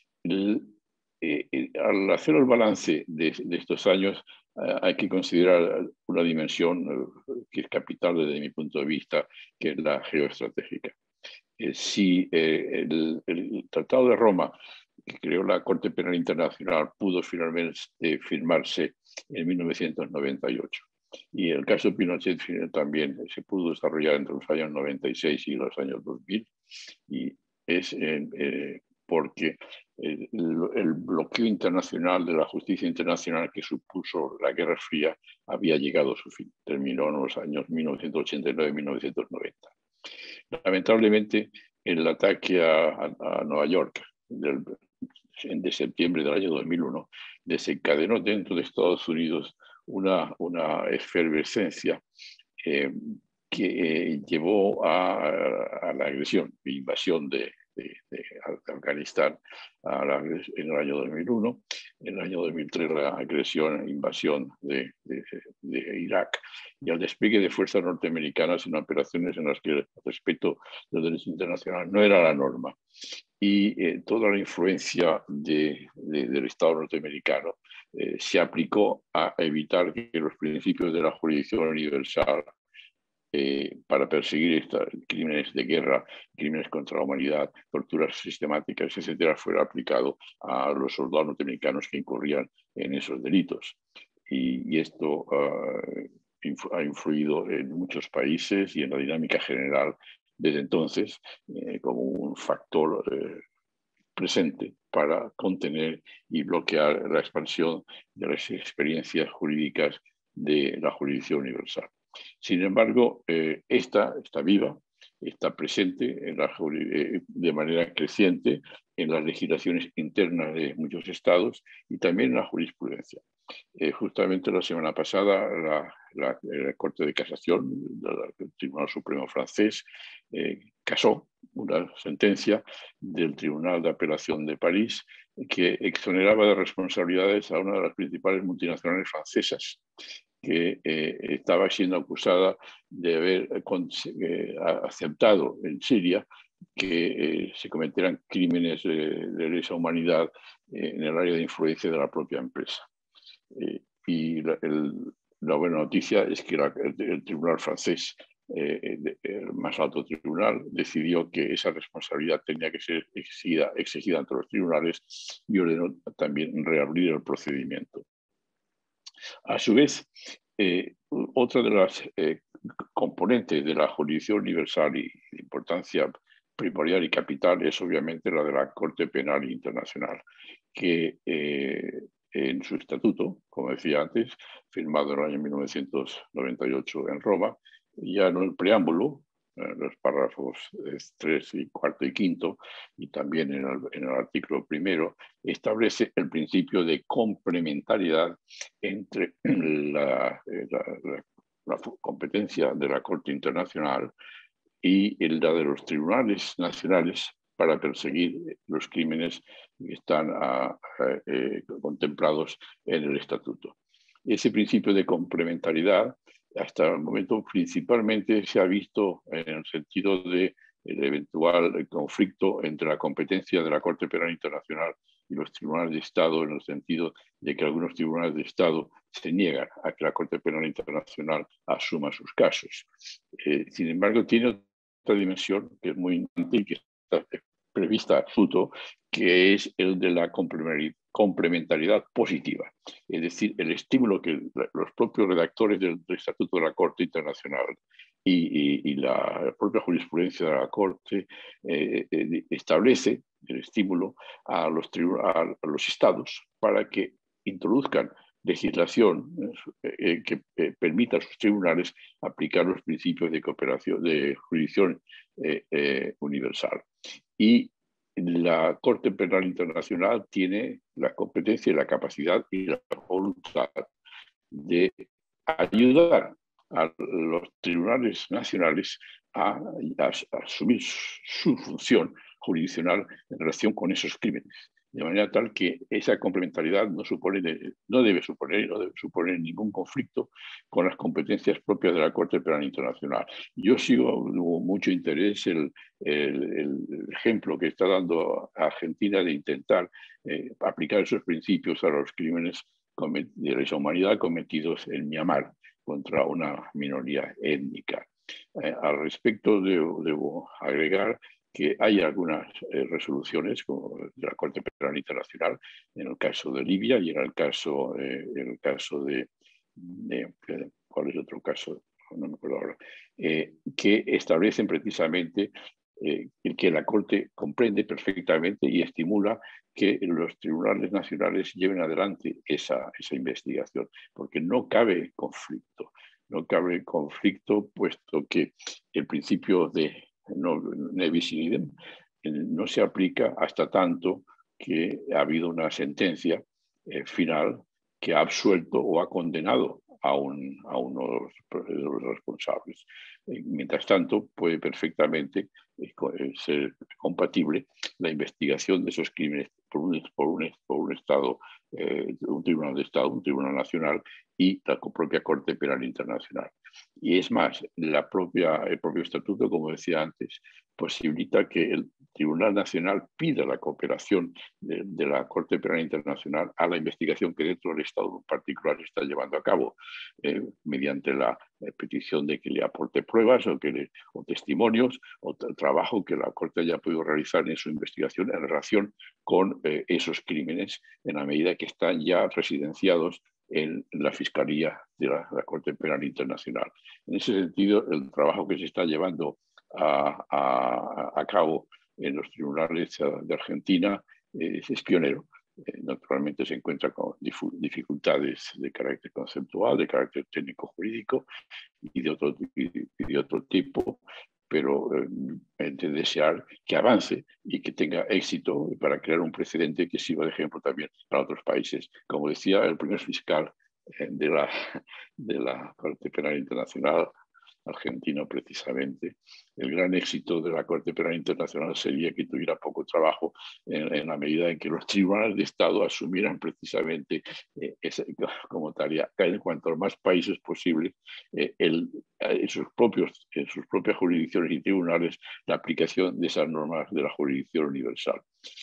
Al hacer el balance de estos años, hay que considerar una dimensión que es capital desde mi punto de vista, que es la geoestratégica. Si el Tratado de Roma, que creó la Corte Penal Internacional, pudo finalmente firmarse en 1998, y el caso Pinochet también se pudo desarrollar entre los años 96 y los años 2000, y es porque el bloqueo internacional de la justicia internacional que supuso la Guerra Fría había llegado a su fin. Terminó en los años 1989-1990. Lamentablemente, el ataque a Nueva York de septiembre del año 2001 desencadenó dentro de Estados Unidos una efervescencia que llevó a la agresión e invasión de Afganistán en el año 2001, en el año 2003 la agresión e invasión de Irak, y al despliegue de fuerzas norteamericanas en operaciones en las que el respeto del derecho internacional no era la norma, y toda la influencia del Estado norteamericano se aplicó a evitar que los principios de la jurisdicción universal para perseguir estos crímenes de guerra, crímenes contra la humanidad, torturas sistemáticas, etcétera, fuera aplicado a los soldados norteamericanos que incurrían en esos delitos. Y esto ha influido en muchos países y en la dinámica general desde entonces como un factor presente para contener y bloquear la expansión de las experiencias jurídicas de la jurisdicción universal. Sin embargo, esta está viva, está presente de manera creciente en las legislaciones internas de muchos estados y también en la jurisprudencia. Justamente la semana pasada la Corte de Casación, el Tribunal Supremo francés, casó una sentencia del Tribunal de Apelación de París que exoneraba de responsabilidades a una de las principales multinacionales francesas, que estaba siendo acusada de haber aceptado en Siria que se cometieran crímenes de lesa humanidad en el área de influencia de la propia empresa. Y la buena noticia es que el tribunal francés, el más alto tribunal, decidió que esa responsabilidad tenía que ser exigida ante los tribunales y ordenó también reabrir el procedimiento. A su vez, otra de las componentes de la jurisdicción universal y de importancia primordial y capital es obviamente la de la Corte Penal Internacional, que en su estatuto, como decía antes, firmado en el año 1998 en Roma, ya en el preámbulo, los párrafos 3, 4 y 5, y también en el artículo primero, establece el principio de complementariedad entre la competencia de la Corte Internacional y la de los tribunales nacionales para perseguir los crímenes que están contemplados en el estatuto. Ese principio de complementariedad hasta el momento principalmente se ha visto en el sentido de el eventual conflicto entre la competencia de la Corte Penal Internacional y los tribunales de Estado, en el sentido de que algunos tribunales de Estado se niegan a que la Corte Penal Internacional asuma sus casos. Sin embargo, tiene otra dimensión que es muy importante y que está prevista en el estatuto, que es el de la complementariedad positiva, es decir, el estímulo que los propios redactores del Estatuto de la Corte Internacional y la propia jurisprudencia de la Corte establece el estímulo a los estados para que introduzcan legislación que permita a sus tribunales aplicar los principios de cooperación, de jurisdicción universal. Y la Corte Penal Internacional tiene la competencia y la capacidad y la voluntad de ayudar a los tribunales nacionales a asumir su función jurisdiccional en relación con esos crímenes. De manera tal que esa complementariedad no debe suponer ningún conflicto con las competencias propias de la Corte Penal Internacional. Yo sigo con mucho interés el ejemplo que está dando Argentina de intentar aplicar esos principios a los crímenes de lesa humanidad cometidos en Myanmar contra una minoría étnica. Al respecto, debo agregar que hay algunas resoluciones como de la Corte Penal Internacional en el caso de Libia y en el caso de ¿cuál es otro caso? No me acuerdo ahora, que establecen precisamente que la Corte comprende perfectamente y estimula que los tribunales nacionales lleven adelante esa investigación, porque no cabe conflicto. No cabe conflicto, puesto que el principio de ne bis in idem no se aplica hasta tanto que ha habido una sentencia final que ha absuelto o ha condenado a uno de los responsables. Mientras tanto, puede perfectamente ser compatible la investigación de esos crímenes por un Estado, un tribunal de Estado, un tribunal nacional y la propia Corte Penal Internacional. Y es más, el propio estatuto, como decía antes, posibilita que el Tribunal Nacional pida la cooperación de la Corte Penal Internacional a la investigación que dentro del Estado en particular está llevando a cabo, mediante la petición de que le aporte pruebas o testimonios o trabajo que la Corte haya podido realizar en su investigación en relación con esos crímenes, en la medida que están ya residenciados en la Fiscalía de la Corte Penal Internacional. En ese sentido, el trabajo que se está llevando a cabo en los tribunales de Argentina es pionero. Naturalmente se encuentra con dificultades de carácter conceptual, de carácter técnico-jurídico y de otro tipo, pero de desear que avance y que tenga éxito para crear un precedente que sirva de ejemplo también para otros países. Como decía el primer fiscal de la Corte Penal Internacional, argentino precisamente, el gran éxito de la Corte Penal Internacional sería que tuviera poco trabajo en la medida en que los tribunales de Estado asumieran precisamente como tarea en cuanto más países posible en sus propias jurisdicciones y tribunales la aplicación de esas normas de la jurisdicción universal.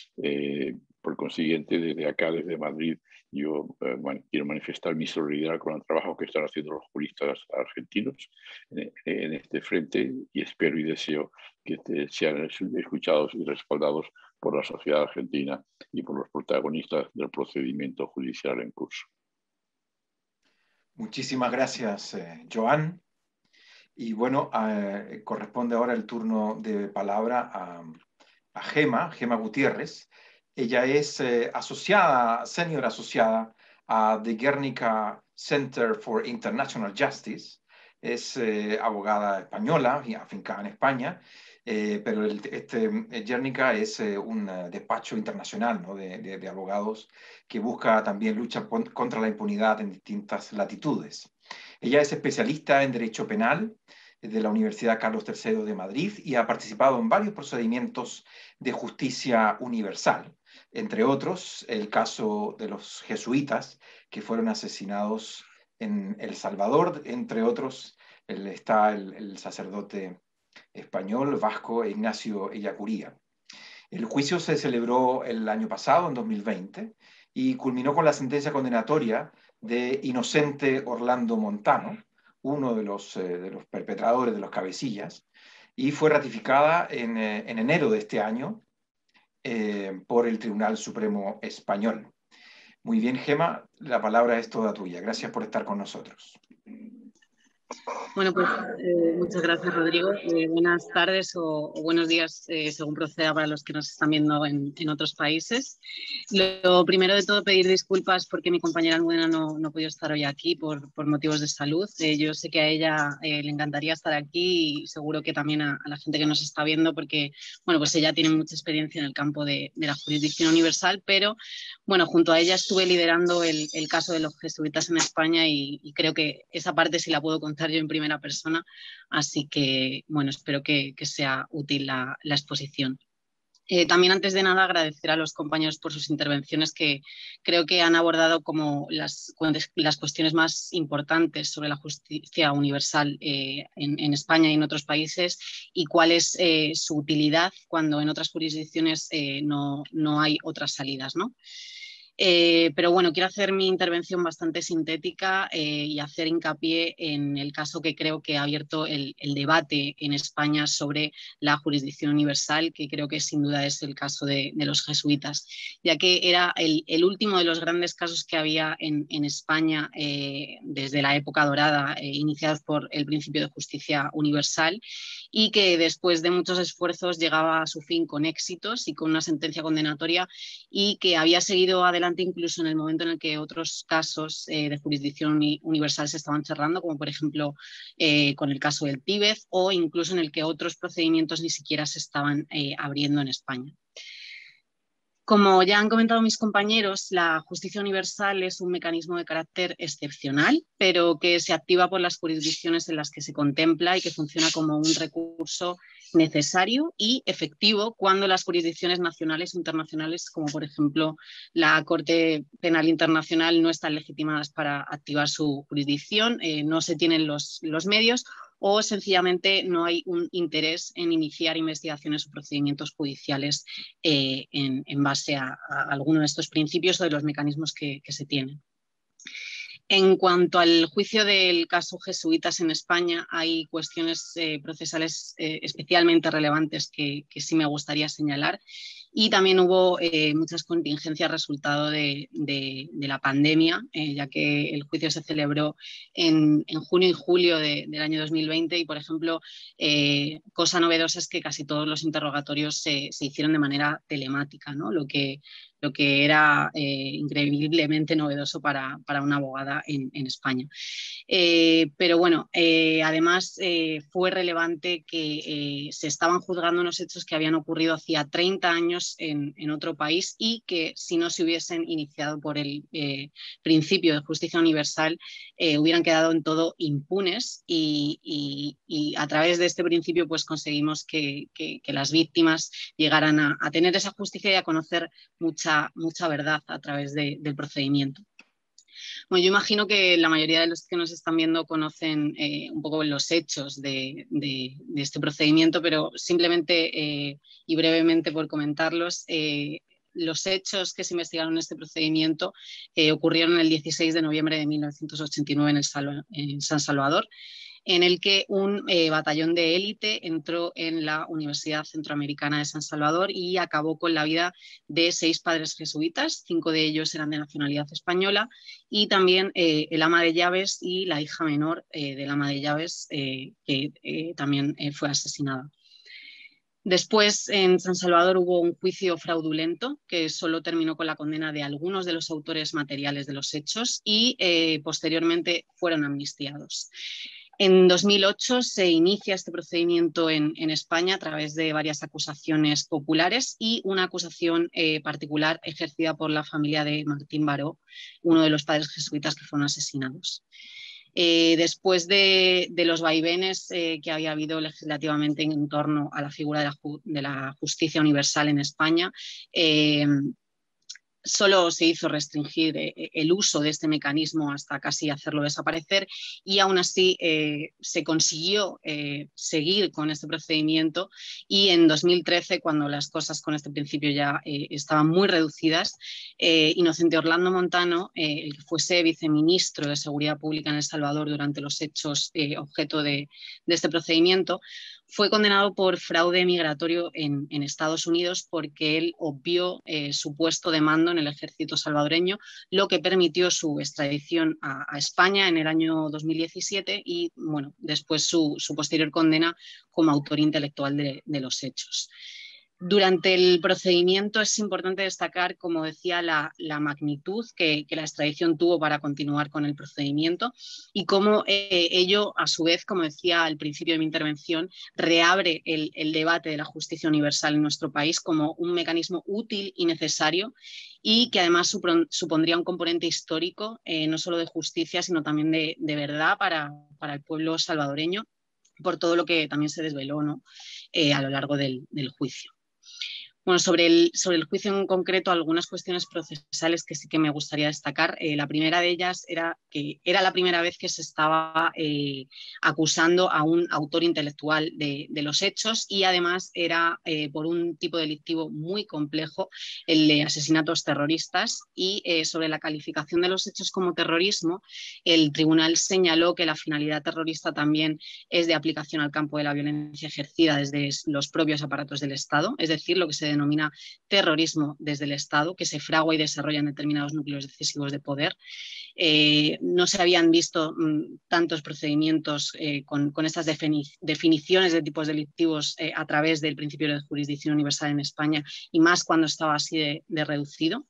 Por consiguiente, desde acá, desde Madrid, yo quiero manifestar mi solidaridad con el trabajo que están haciendo los juristas argentinos en este frente y espero y deseo que sean escuchados y respaldados por la sociedad argentina y por los protagonistas del procedimiento judicial en curso. Muchísimas gracias, Joan. Y bueno, corresponde ahora el turno de palabra a Gema Gutiérrez. Ella es senior asociada a The Guernica Center for International Justice. Es abogada española y afincada en España, pero Guernica es un despacho internacional, ¿no? de abogados que busca también lucha contra la impunidad en distintas latitudes. Ella es especialista en Derecho Penal de la Universidad Carlos III de Madrid y ha participado en varios procedimientos de justicia universal, entre otros el caso de los jesuitas que fueron asesinados en El Salvador, entre otros está el sacerdote español vasco Ignacio Ellacuría. El juicio se celebró el año pasado, en 2020, y culminó con la sentencia condenatoria de Inocente Orlando Montano, uno de los perpetradores de los cabecillas, y fue ratificada en enero de este año por el Tribunal Supremo Español. Muy bien, Gema, la palabra es toda tuya. Gracias por estar con nosotros. Bueno, pues muchas gracias, Rodrigo. Buenas tardes o buenos días, según proceda, para los que nos están viendo en otros países. Lo primero de todo, pedir disculpas porque mi compañera Almudena no ha podido estar hoy aquí por motivos de salud. Yo sé que a ella le encantaría estar aquí y seguro que también a la gente que nos está viendo, porque bueno, pues ella tiene mucha experiencia en el campo de la jurisdicción universal, pero bueno, junto a ella estuve liderando el caso de los jesuitas en España y creo que esa parte sí la puedo contar yo en primera persona, así que bueno, espero que sea útil la exposición. También, antes de nada, agradecer a los compañeros por sus intervenciones, que creo que han abordado como las cuestiones más importantes sobre la justicia universal en España y en otros países, y cuál es su utilidad cuando en otras jurisdicciones no hay otras salidas, ¿no? Pero bueno, quiero hacer mi intervención bastante sintética y hacer hincapié en el caso que creo que ha abierto el debate en España sobre la jurisdicción universal, que creo que sin duda es el caso de los jesuitas, ya que era el último de los grandes casos que había en España desde la época dorada, iniciados por el principio de justicia universal, y que después de muchos esfuerzos llegaba a su fin con éxitos y con una sentencia condenatoria, y que había seguido adelante incluso en el momento en el que otros casos de jurisdicción universal se estaban cerrando, como por ejemplo con el caso del Tíbet, o incluso en el que otros procedimientos ni siquiera se estaban abriendo en España. Como ya han comentado mis compañeros, la justicia universal es un mecanismo de carácter excepcional, pero que se activa por las jurisdicciones en las que se contempla y que funciona como un recurso necesario y efectivo cuando las jurisdicciones nacionales o internacionales, como por ejemplo la Corte Penal Internacional, no están legitimadas para activar su jurisdicción, no se tienen los medios, o sencillamente no hay un interés en iniciar investigaciones o procedimientos judiciales en base a alguno de estos principios o de los mecanismos que se tienen. En cuanto al juicio del caso jesuitas en España, hay cuestiones procesales especialmente relevantes que sí me gustaría señalar, Y también hubo muchas contingencias resultado de la pandemia, ya que el juicio se celebró en junio y julio del año 2020 y, por ejemplo, cosa novedosa es que casi todos los interrogatorios se hicieron de manera telemática, ¿no? Lo que era increíblemente novedoso para una abogada en España. Pero bueno, además fue relevante que se estaban juzgando unos hechos que habían ocurrido hacía 30 años en otro país y que si no se hubiesen iniciado por el principio de justicia universal hubieran quedado en todo impunes y a través de este principio pues conseguimos que las víctimas llegaran a tener esa justicia y a conocer mucha verdad a través del procedimiento. Bueno, yo imagino que la mayoría de los que nos están viendo conocen un poco los hechos de este procedimiento, pero simplemente y brevemente por comentarlos, los hechos que se investigaron en este procedimiento ocurrieron el 16 de noviembre de 1989 en San Salvador, en el que un batallón de élite entró en la Universidad Centroamericana de San Salvador y acabó con la vida de 6 padres jesuitas, 5 de ellos eran de nacionalidad española, y también el ama de llaves y la hija menor del ama de llaves, que también fue asesinada. Después, en San Salvador hubo un juicio fraudulento que solo terminó con la condena de algunos de los autores materiales de los hechos y posteriormente fueron amnistiados. En 2008 se inicia este procedimiento en España a través de varias acusaciones populares y una acusación particular ejercida por la familia de Martín Baró, uno de los padres jesuitas que fueron asesinados. Después de los vaivenes que había habido legislativamente en torno a la figura de la justicia universal en España, solo se hizo restringir el uso de este mecanismo hasta casi hacerlo desaparecer y aún así se consiguió seguir con este procedimiento y en 2013, cuando las cosas con este principio ya estaban muy reducidas, Inocente Orlando Montano, el que fuese viceministro de Seguridad Pública en El Salvador durante los hechos objeto de este procedimiento, fue condenado por fraude migratorio en Estados Unidos porque él obvió su puesto de mando en el ejército salvadoreño, lo que permitió su extradición a España en el año 2017 y bueno, después su posterior condena como autor intelectual de los hechos. Durante el procedimiento es importante destacar, como decía, la magnitud que la extradición tuvo para continuar con el procedimiento y cómo ello, a su vez, como decía al principio de mi intervención, reabre el debate de la justicia universal en nuestro país como un mecanismo útil y necesario y que además supondría un componente histórico, no solo de justicia, sino también de verdad para el pueblo salvadoreño, por todo lo que también se desveló, ¿no? A lo largo del juicio. Bueno, sobre el juicio en concreto, algunas cuestiones procesales que sí que me gustaría destacar. La primera de ellas era que era la primera vez que se estaba acusando a un autor intelectual de los hechos y además era por un tipo delictivo muy complejo, el de asesinatos terroristas, y sobre la calificación de los hechos como terrorismo, el tribunal señaló que la finalidad terrorista también es de aplicación al campo de la violencia ejercida desde los propios aparatos del Estado, es decir, lo que se denomina terrorismo desde el Estado, que se fragua y desarrolla en determinados núcleos decisivos de poder. No se habían visto tantos procedimientos con estas definiciones de tipos delictivos a través del principio de jurisdicción universal en España y más cuando estaba así de reducido.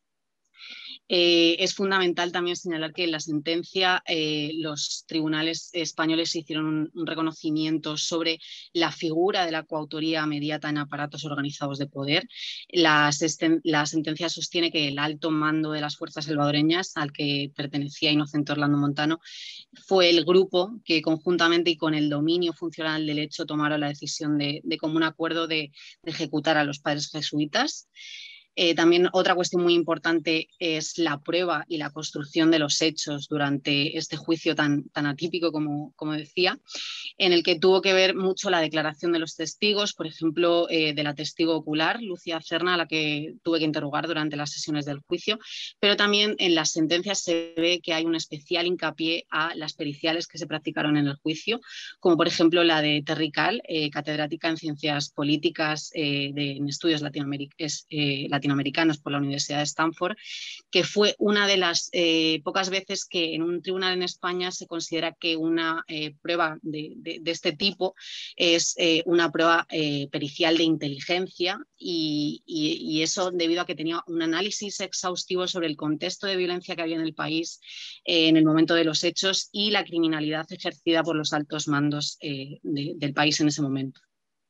Es fundamental también señalar que en la sentencia los tribunales españoles hicieron un reconocimiento sobre la figura de la coautoría mediata en aparatos organizados de poder. La sentencia sostiene que el alto mando de las fuerzas salvadoreñas, al que pertenecía Inocente Orlando Montano, fue el grupo que conjuntamente y con el dominio funcional del hecho tomaron la decisión de común acuerdo de ejecutar a los padres jesuitas. También otra cuestión muy importante es la prueba y la construcción de los hechos durante este juicio tan atípico, como decía, en el que tuvo que ver mucho la declaración de los testigos, por ejemplo, de la testigo ocular, Lucía Cerna, a la que tuve que interrogar durante las sesiones del juicio, pero también en las sentencias se ve que hay un especial hincapié a las periciales que se practicaron en el juicio, como por ejemplo la de Terry Kahl, catedrática en Ciencias Políticas en Estudios Latinoamericanos por la Universidad de Stanford, que fue una de las pocas veces que en un tribunal en España se considera que una prueba de este tipo es una prueba pericial de inteligencia y eso debido a que tenía un análisis exhaustivo sobre el contexto de violencia que había en el país en el momento de los hechos y la criminalidad ejercida por los altos mandos del país en ese momento.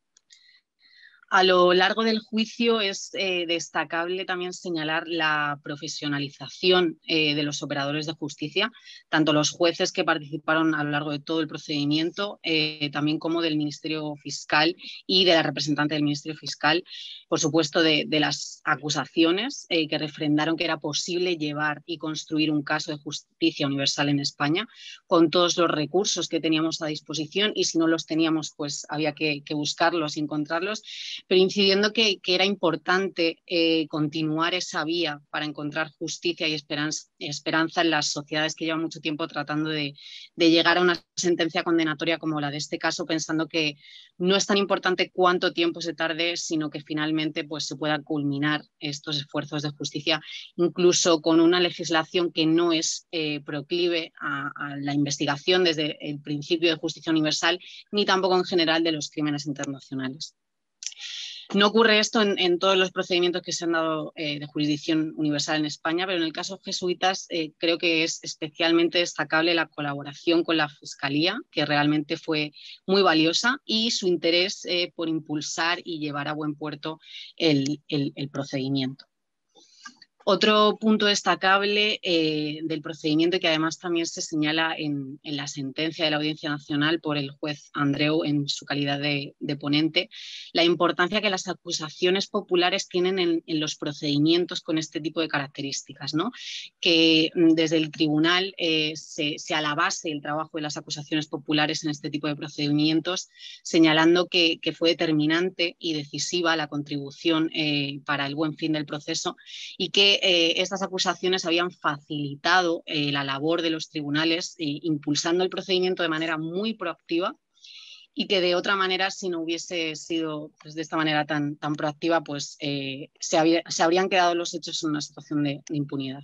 A lo largo del juicio es destacable también señalar la profesionalización de los operadores de justicia, tanto los jueces que participaron a lo largo de todo el procedimiento, también como del Ministerio Fiscal y de la representante del Ministerio Fiscal, por supuesto de las acusaciones que refrendaron que era posible llevar y construir un caso de justicia universal en España, con todos los recursos que teníamos a disposición y si no los teníamos pues había que buscarlos y encontrarlos, pero incidiendo que era importante continuar esa vía para encontrar justicia y esperanza en las sociedades que llevan mucho tiempo tratando de llegar a una sentencia condenatoria como la de este caso, pensando que no es tan importante cuánto tiempo se tarde, sino que finalmente pues, se puedan culminar estos esfuerzos de justicia, incluso con una legislación que no es proclive a la investigación desde el principio de justicia universal, ni tampoco en general de los crímenes internacionales. No ocurre esto en todos los procedimientos que se han dado de jurisdicción universal en España, pero en el caso jesuitas creo que es especialmente destacable la colaboración con la Fiscalía, que realmente fue muy valiosa, y su interés por impulsar y llevar a buen puerto el procedimiento. Otro punto destacable del procedimiento y que además también se señala en la sentencia de la Audiencia Nacional por el juez Andreu en su calidad de ponente, la importancia que las acusaciones populares tienen en los procedimientos con este tipo de características, ¿no? Que desde el tribunal se alabase el trabajo de las acusaciones populares en este tipo de procedimientos, señalando que fue determinante y decisiva la contribución para el buen fin del proceso y que estas acusaciones habían facilitado la labor de los tribunales, impulsando el procedimiento de manera muy proactiva y que de otra manera, si no hubiese sido pues, de esta manera tan proactiva, pues se habrían quedado los hechos en una situación de impunidad.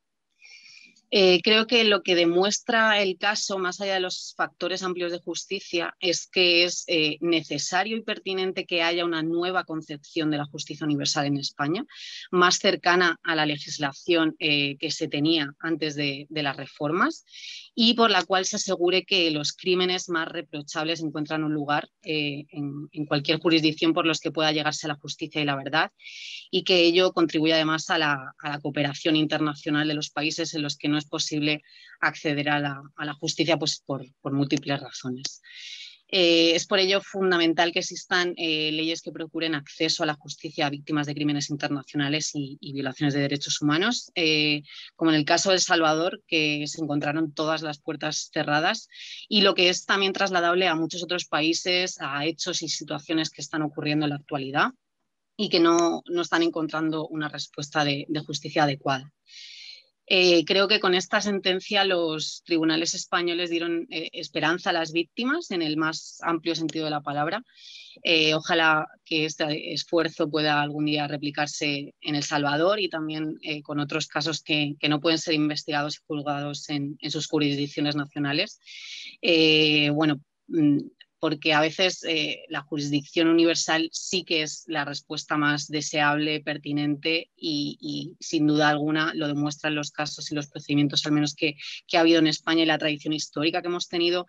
Creo que lo que demuestra el caso, más allá de los factores amplios de justicia, es que es necesario y pertinente que haya una nueva concepción de la justicia universal en España, más cercana a la legislación que se tenía antes de las reformas y por la cual se asegure que los crímenes más reprochables encuentran un lugar en cualquier jurisdicción por los que pueda llegarse a la justicia y la verdad, y que ello contribuye además a la cooperación internacional de los países en los que no es posible acceder a la justicia pues, por múltiples razones. Es por ello fundamental que existan leyes que procuren acceso a la justicia a víctimas de crímenes internacionales y violaciones de derechos humanos, como en el caso de El Salvador, que se encontraron todas las puertas cerradas, y lo que es también trasladable a muchos otros países, a hechos y situaciones que están ocurriendo en la actualidad y que no están encontrando una respuesta de justicia adecuada. Creo que con esta sentencia los tribunales españoles dieron esperanza a las víctimas en el más amplio sentido de la palabra. Ojalá que este esfuerzo pueda algún día replicarse en El Salvador y también con otros casos que no pueden ser investigados y juzgados en sus jurisdicciones nacionales. Bueno, porque a veces la jurisdicción universal sí que es la respuesta más deseable, pertinente y sin duda alguna lo demuestran los casos y los procedimientos, al menos que ha habido en España y la tradición histórica que hemos tenido,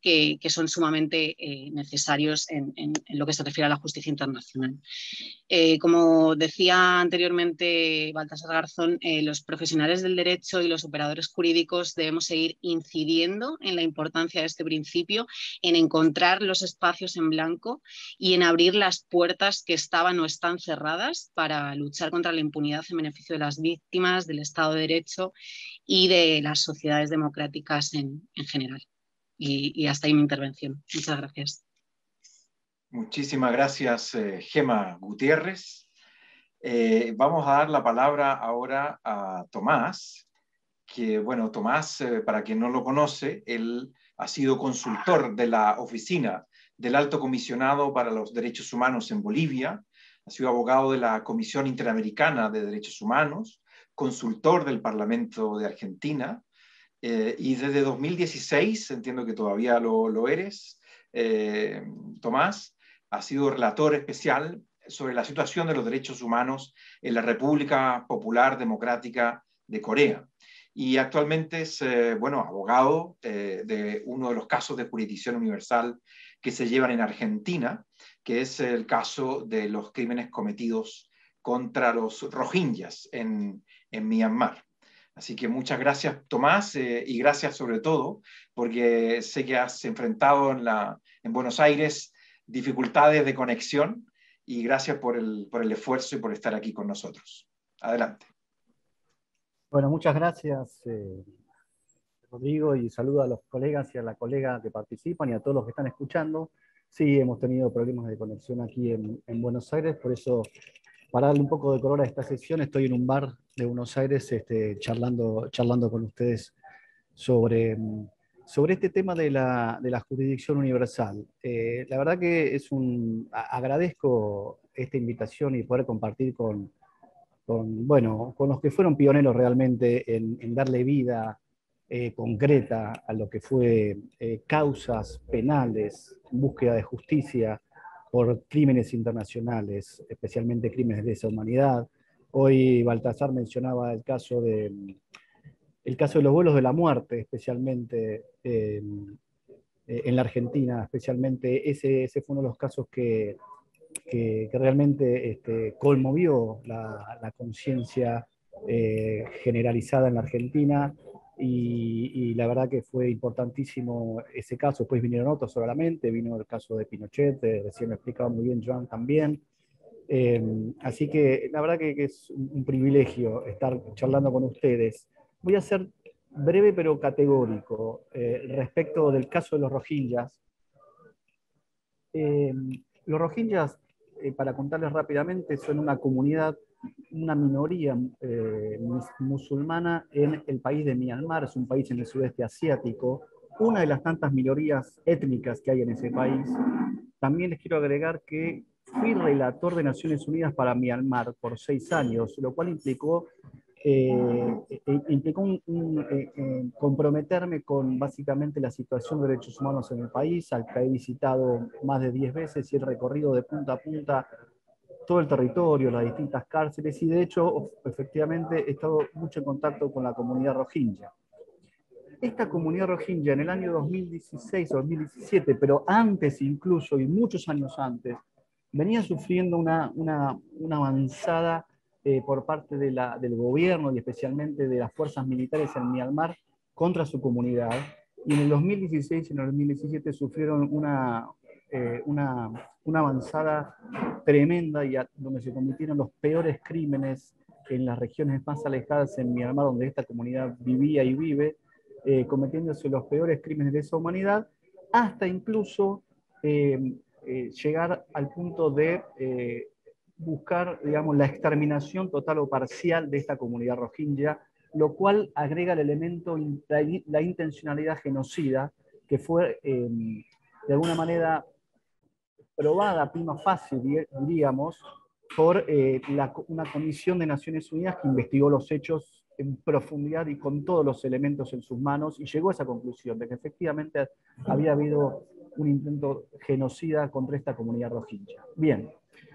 que son sumamente necesarios en lo que se refiere a la justicia internacional. Como decía anteriormente Baltasar Garzón, los profesionales del derecho y los operadores jurídicos debemos seguir incidiendo en la importancia de este principio, en encontrar los espacios en blanco y en abrir las puertas que estaban o están cerradas para luchar contra la impunidad en beneficio de las víctimas, del Estado de Derecho y de las sociedades democráticas en general. Y hasta ahí mi intervención. Muchas gracias. Muchísimas gracias, Gema Gutiérrez. Vamos a dar la palabra ahora a Tomás, que, bueno, Tomás, para quien no lo conoce, él ha sido consultor de la Oficina del Alto Comisionado para los Derechos Humanos en Bolivia, ha sido abogado de la Comisión Interamericana de Derechos Humanos, consultor del Parlamento de Argentina, y desde 2016, entiendo que todavía lo eres, Tomás, ha sido relator especial sobre la situación de los derechos humanos en la República Popular Democrática de Corea. Y actualmente es, bueno, abogado de uno de los casos de jurisdicción universal que se llevan en Argentina, que es el caso de los crímenes cometidos contra los rohingyas en Myanmar. Así que muchas gracias, Tomás, y gracias sobre todo porque sé que has enfrentado en Buenos Aires dificultades de conexión, y gracias por el esfuerzo y por estar aquí con nosotros. Adelante. Bueno, muchas gracias, Rodrigo, y saludo a los colegas y a la colega que participan y a todos los que están escuchando. Sí, hemos tenido problemas de conexión aquí en Buenos Aires, por eso, para darle un poco de color a esta sesión, estoy en un bar de Buenos Aires charlando con ustedes sobre este tema de la jurisdicción universal. La verdad que agradezco esta invitación y poder compartir con los que fueron pioneros realmente en darle vida concreta a lo que fue causas penales, búsqueda de justicia por crímenes internacionales, especialmente crímenes de lesa humanidad. Hoy Baltasar mencionaba el caso de los vuelos de la muerte, especialmente en la Argentina, especialmente ese fue uno de los casos que realmente conmovió la conciencia generalizada en la Argentina, y la verdad que fue importantísimo ese caso. Después vinieron otros seguramente, vino el caso de Pinochet, recién lo explicaba muy bien Joan también. Así que la verdad que es un privilegio estar charlando con ustedes. Voy a ser breve pero categórico respecto del caso de los rohingyas. Los rohingyas, para contarles rápidamente, son una comunidad, una minoría musulmana en el país de Myanmar. Es un país en el sudeste asiático, una de las tantas minorías étnicas que hay en ese país. También les quiero agregar que fui relator de Naciones Unidas para Myanmar por 6 años, lo cual implicó comprometerme con básicamente la situación de derechos humanos en el país, al que he visitado más de 10 veces y he recorrido de punta a punta todo el territorio, las distintas cárceles, y de hecho, efectivamente, he estado mucho en contacto con la comunidad rohingya. Esta comunidad rohingya en el año 2016 o 2017, pero antes incluso, y muchos años antes, venía sufriendo una avanzada por parte del gobierno y especialmente de las fuerzas militares en Myanmar contra su comunidad. Y en el 2016 y en el 2017 sufrieron una avanzada tremenda, y donde se cometieron los peores crímenes en las regiones más alejadas en Myanmar, donde esta comunidad vivía y vive, cometiéndose los peores crímenes de esa humanidad, hasta incluso llegar al punto de buscar, digamos, la exterminación total o parcial de esta comunidad rohingya, lo cual agrega el elemento, la intencionalidad genocida, que fue de alguna manera probada prima facie, diríamos, por una comisión de Naciones Unidas que investigó los hechos en profundidad y con todos los elementos en sus manos, y llegó a esa conclusión de que efectivamente había habido un intento genocida contra esta comunidad rohingya. Bien.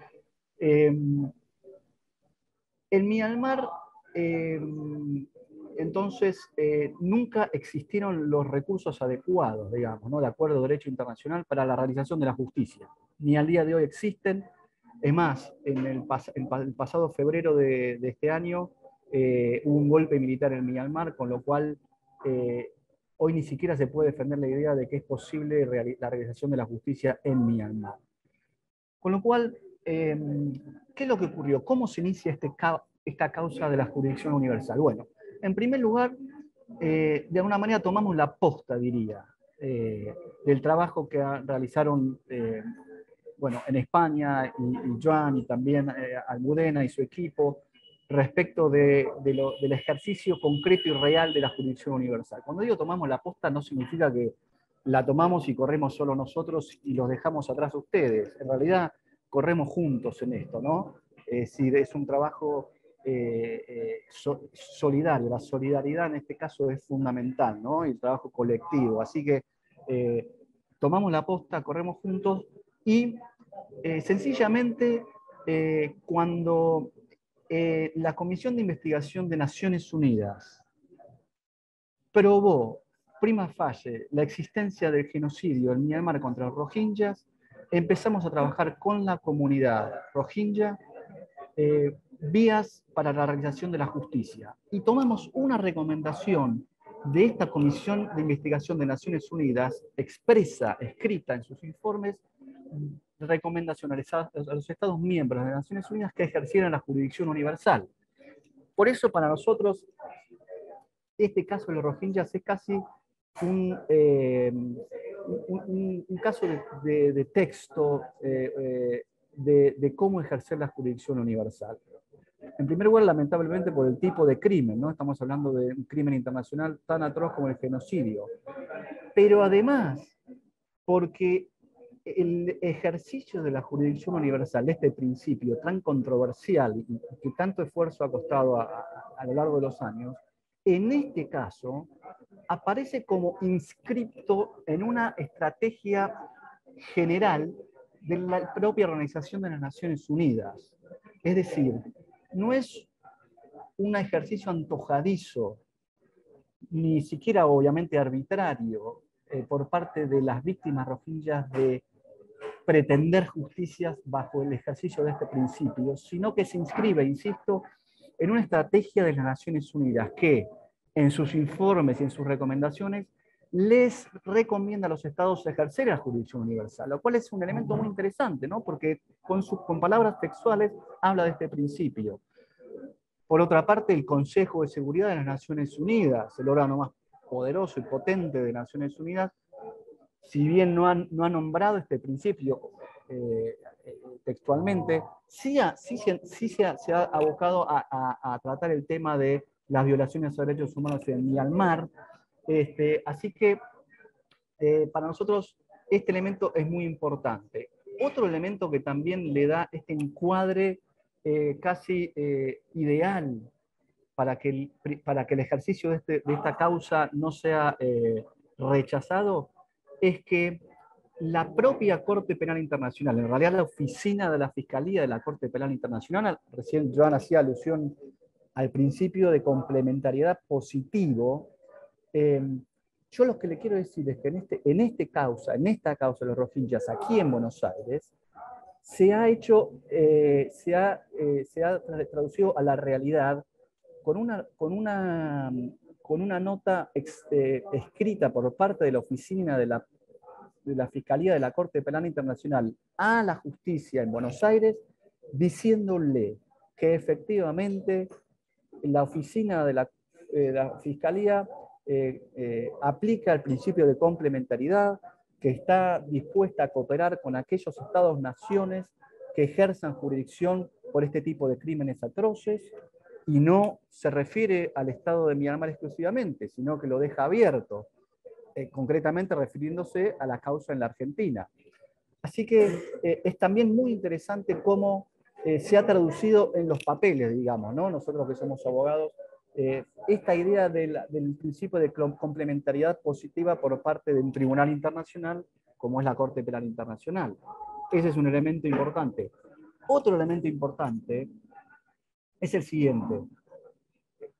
En Myanmar, entonces nunca existieron los recursos adecuados, digamos, ¿no? De acuerdo a derecho internacional para la realización de la justicia. Ni al día de hoy existen. Es más, en el pasado febrero de este año hubo un golpe militar en Myanmar, con lo cual hoy ni siquiera se puede defender la idea de que es posible la realización de la justicia en Myanmar. Con lo cual, ¿qué es lo que ocurrió? ¿Cómo se inicia esta causa de la jurisdicción universal? Bueno, en primer lugar, de alguna manera tomamos la posta, diría, del trabajo que realizaron bueno, en España, y Joan, y también Almudena y su equipo, respecto del ejercicio concreto y real de la jurisdicción universal. Cuando digo tomamos la posta, no significa que la tomamos y corremos solo nosotros y los dejamos atrás a ustedes. En realidad, corremos juntos en esto, ¿no? Es decir, es un trabajo solidario. La solidaridad en este caso es fundamental, ¿no? Y el trabajo colectivo. Así que tomamos la posta, corremos juntos y sencillamente cuando la Comisión de Investigación de Naciones Unidas probó prima facie la existencia del genocidio en Myanmar contra los rohingyas, empezamos a trabajar con la comunidad rohingya vías para la realización de la justicia. Y tomamos una recomendación de esta Comisión de Investigación de Naciones Unidas, expresa, escrita en sus informes, recomendacionalizadas a los Estados miembros de las Naciones Unidas que ejercieran la jurisdicción universal. Por eso, para nosotros, este caso de los rohingyas es casi un caso de texto de cómo ejercer la jurisdicción universal. En primer lugar, lamentablemente, por el tipo de crimen, ¿no? Estamos hablando de un crimen internacional tan atroz como el genocidio. Pero además, porque el ejercicio de la jurisdicción universal, de este principio tan controversial y que tanto esfuerzo ha costado a lo largo de los años, en este caso aparece como inscripto en una estrategia general de la propia Organización de las Naciones Unidas. Es decir, no es un ejercicio antojadizo, ni siquiera obviamente arbitrario, por parte de las víctimas rohingyas de pretender justicias bajo el ejercicio de este principio, sino que se inscribe, insisto, en una estrategia de las Naciones Unidas que en sus informes y en sus recomendaciones les recomienda a los estados ejercer la jurisdicción universal, lo cual es un elemento muy interesante, ¿no? Porque con palabras textuales habla de este principio. Por otra parte, el Consejo de Seguridad de las Naciones Unidas, el órgano más poderoso y potente de Naciones Unidas, si bien no ha nombrado este principio textualmente, sí se ha abocado a tratar el tema de las violaciones a derechos humanos en Myanmar. Así que para nosotros este elemento es muy importante. Otro elemento que también le da este encuadre casi ideal para que el ejercicio de esta causa no sea rechazado es que la propia Corte Penal Internacional, en realidad la oficina de la Fiscalía de la Corte Penal Internacional, recién Joan hacía alusión al principio de complementariedad positivo, yo lo que le quiero decir es que en esta causa de los rohingyas aquí en Buenos Aires, se ha traducido a la realidad con una nota escrita por parte de la oficina de la Fiscalía de la Corte Penal Internacional a la justicia en Buenos Aires, diciéndole que efectivamente la oficina de la Fiscalía aplica el principio de complementariedad, que está dispuesta a cooperar con aquellos estados-naciones que ejerzan jurisdicción por este tipo de crímenes atroces, y no se refiere al Estado de Myanmar exclusivamente, sino que lo deja abierto, concretamente refiriéndose a la causa en la Argentina. Así que es también muy interesante cómo se ha traducido en los papeles, digamos, ¿no? Nosotros que somos abogados, esta idea del principio de complementariedad positiva por parte de un tribunal internacional como es la Corte Penal Internacional. Ese es un elemento importante. Otro elemento importante es el siguiente.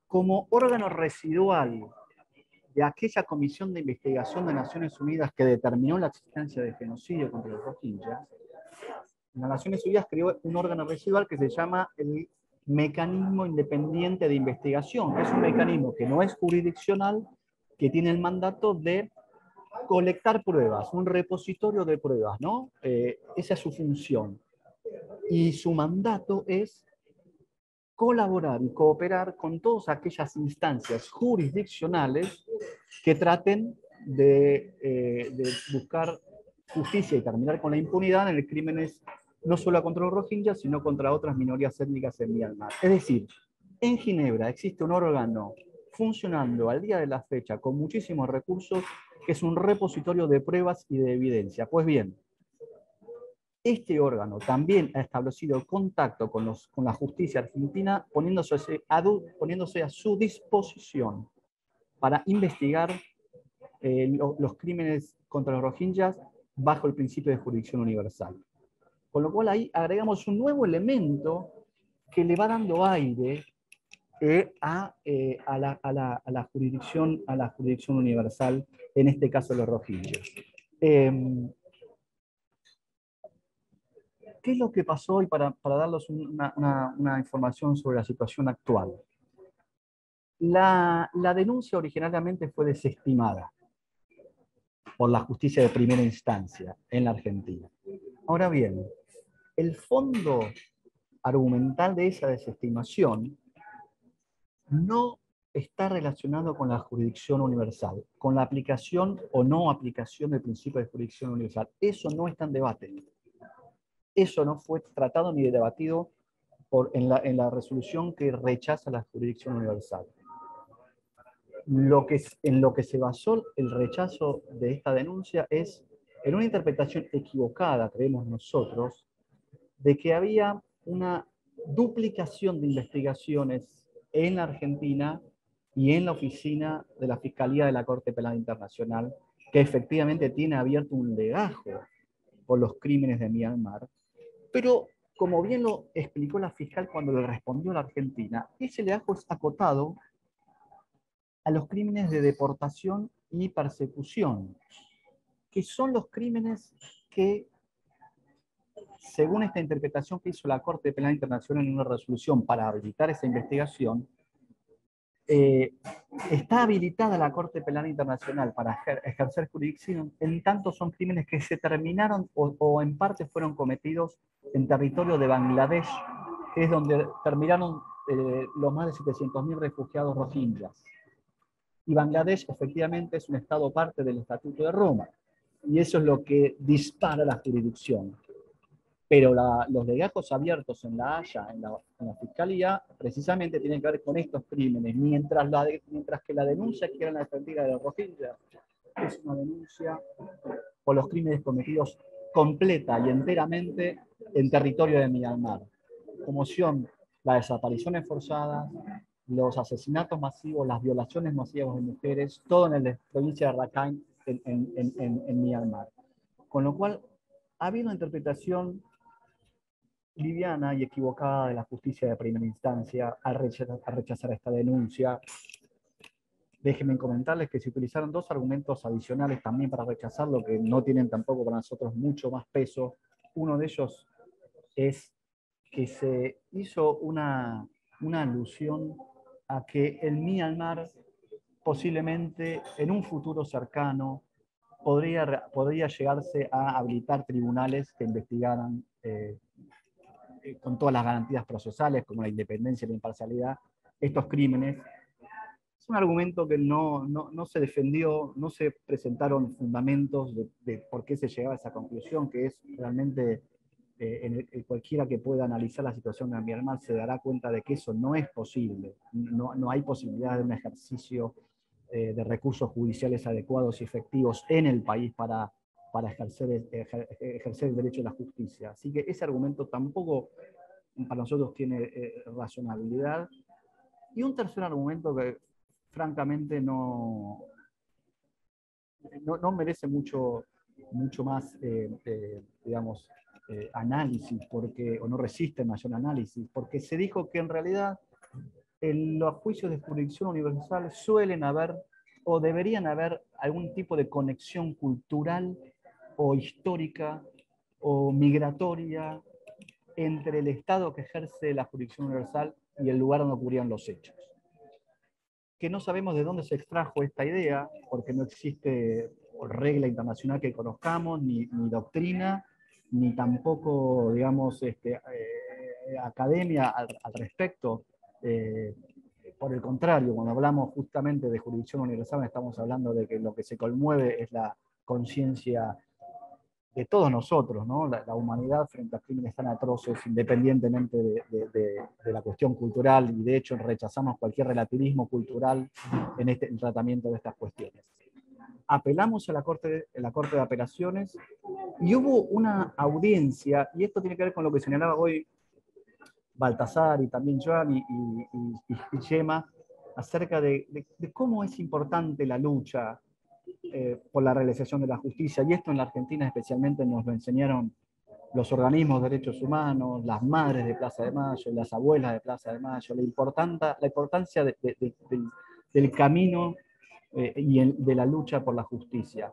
como órgano residual de aquella comisión de investigación de Naciones Unidas que determinó la existencia de genocidio contra los rohingyas, las Naciones Unidas creó un órgano residual que se llama el Mecanismo Independiente de Investigación, que es un mecanismo que no es jurisdiccional, que tiene el mandato de colectar pruebas, un repositorio de pruebas, ¿no? Esa es su función. Y su mandato es colaborar y cooperar con todas aquellas instancias jurisdiccionales que traten de buscar justicia y terminar con la impunidad en el crímenes no solo contra los rohingyas, sino contra otras minorías étnicas en Myanmar. Es decir, en Ginebra existe un órgano funcionando al día de la fecha con muchísimos recursos, que es un repositorio de pruebas y de evidencia. Pues bien, este órgano también ha establecido contacto con la justicia argentina, poniéndose a su disposición para investigar los crímenes contra los rohingyas bajo el principio de jurisdicción universal. Con lo cual ahí agregamos un nuevo elemento que le va dando aire a la jurisdicción universal, en este caso los rohingyas. ¿Qué es lo que pasó hoy para darles una información sobre la situación actual? La denuncia originalmente fue desestimada por la justicia de primera instancia en la Argentina. Ahora bien, el fondo argumental de esa desestimación no está relacionado con la jurisdicción universal, con la aplicación o no aplicación del principio de jurisdicción universal. Eso no está en debate. Eso no fue tratado ni debatido en la resolución que rechaza la jurisdicción universal. En lo que se basó el rechazo de esta denuncia es en una interpretación equivocada, creemos nosotros, de que había una duplicación de investigaciones en la Argentina y en la oficina de la Fiscalía de la Corte Penal Internacional, que efectivamente tiene abierto un legajo por los crímenes de Myanmar. Pero, como bien lo explicó la fiscal cuando le respondió a la Argentina, ese legajo es acotado a los crímenes de deportación y persecución, que son los crímenes que, según esta interpretación que hizo la Corte Penal Internacional en una resolución para habilitar esa investigación, está habilitada la Corte Penal Internacional para ejercer jurisdicción, en tanto son crímenes que se terminaron o en parte fueron cometidos en territorio de Bangladesh, que es donde terminaron los más de 700.000 refugiados rohingyas. Y Bangladesh efectivamente es un estado parte del Estatuto de Roma, y eso es lo que dispara la jurisdicción. Pero los legajos abiertos en La Haya, en la Fiscalía, precisamente tienen que ver con estos crímenes, mientras que la denuncia que era en la Argentina de los rohingyas es una denuncia por los crímenes cometidos completa y enteramente en territorio de Myanmar, como son las desapariciones forzadas, los asesinatos masivos, las violaciones masivas de mujeres, todo en la provincia de Rakhine, en Myanmar. Con lo cual, ha habido una interpretación liviana y equivocada de la justicia de primera instancia al rechazar esta denuncia. Déjenme comentarles que se utilizaron dos argumentos adicionales también para rechazarlo, que no tienen tampoco para nosotros mucho más peso. Uno de ellos es que se hizo una alusión a que el Myanmar posiblemente en un futuro cercano podría llegarse a habilitar tribunales que investigaran con todas las garantías procesales, como la independencia y la imparcialidad, estos crímenes. Es un argumento que no se defendió, no se presentaron fundamentos de por qué se llegaba a esa conclusión, que es realmente, cualquiera que pueda analizar la situación de Myanmar se dará cuenta de que eso no es posible. No hay posibilidad de un ejercicio de recursos judiciales adecuados y efectivos en el país para ejercer el derecho a la justicia. Así que ese argumento tampoco para nosotros tiene razonabilidad. Y un tercer argumento que francamente no merece mucho más, digamos, análisis, o no resiste mayor análisis, porque se dijo que en realidad en los juicios de jurisdicción universal suelen haber o deberían haber algún tipo de conexión cultural o histórica o migratoria entre el Estado que ejerce la jurisdicción universal y el lugar donde ocurrieron los hechos. Que no sabemos de dónde se extrajo esta idea, porque no existe regla internacional que conozcamos, ni doctrina, ni tampoco, digamos, academia al respecto. Por el contrario, cuando hablamos justamente de jurisdicción universal, estamos hablando de que lo que se conmueve es la conciencia de todos nosotros, ¿no? La humanidad frente a crímenes tan atroces, independientemente de la cuestión cultural, y de hecho rechazamos cualquier relativismo cultural en el tratamiento de estas cuestiones. Apelamos a la Corte de Apelaciones y hubo una audiencia, y esto tiene que ver con lo que señalaba hoy Baltasar y también Joan y Gemma, acerca de cómo es importante la lucha por la realización de la justicia, y esto en la Argentina especialmente nos lo enseñaron los organismos de derechos humanos, las madres de Plaza de Mayo, las abuelas de Plaza de Mayo, la importancia del camino y de la lucha por la justicia.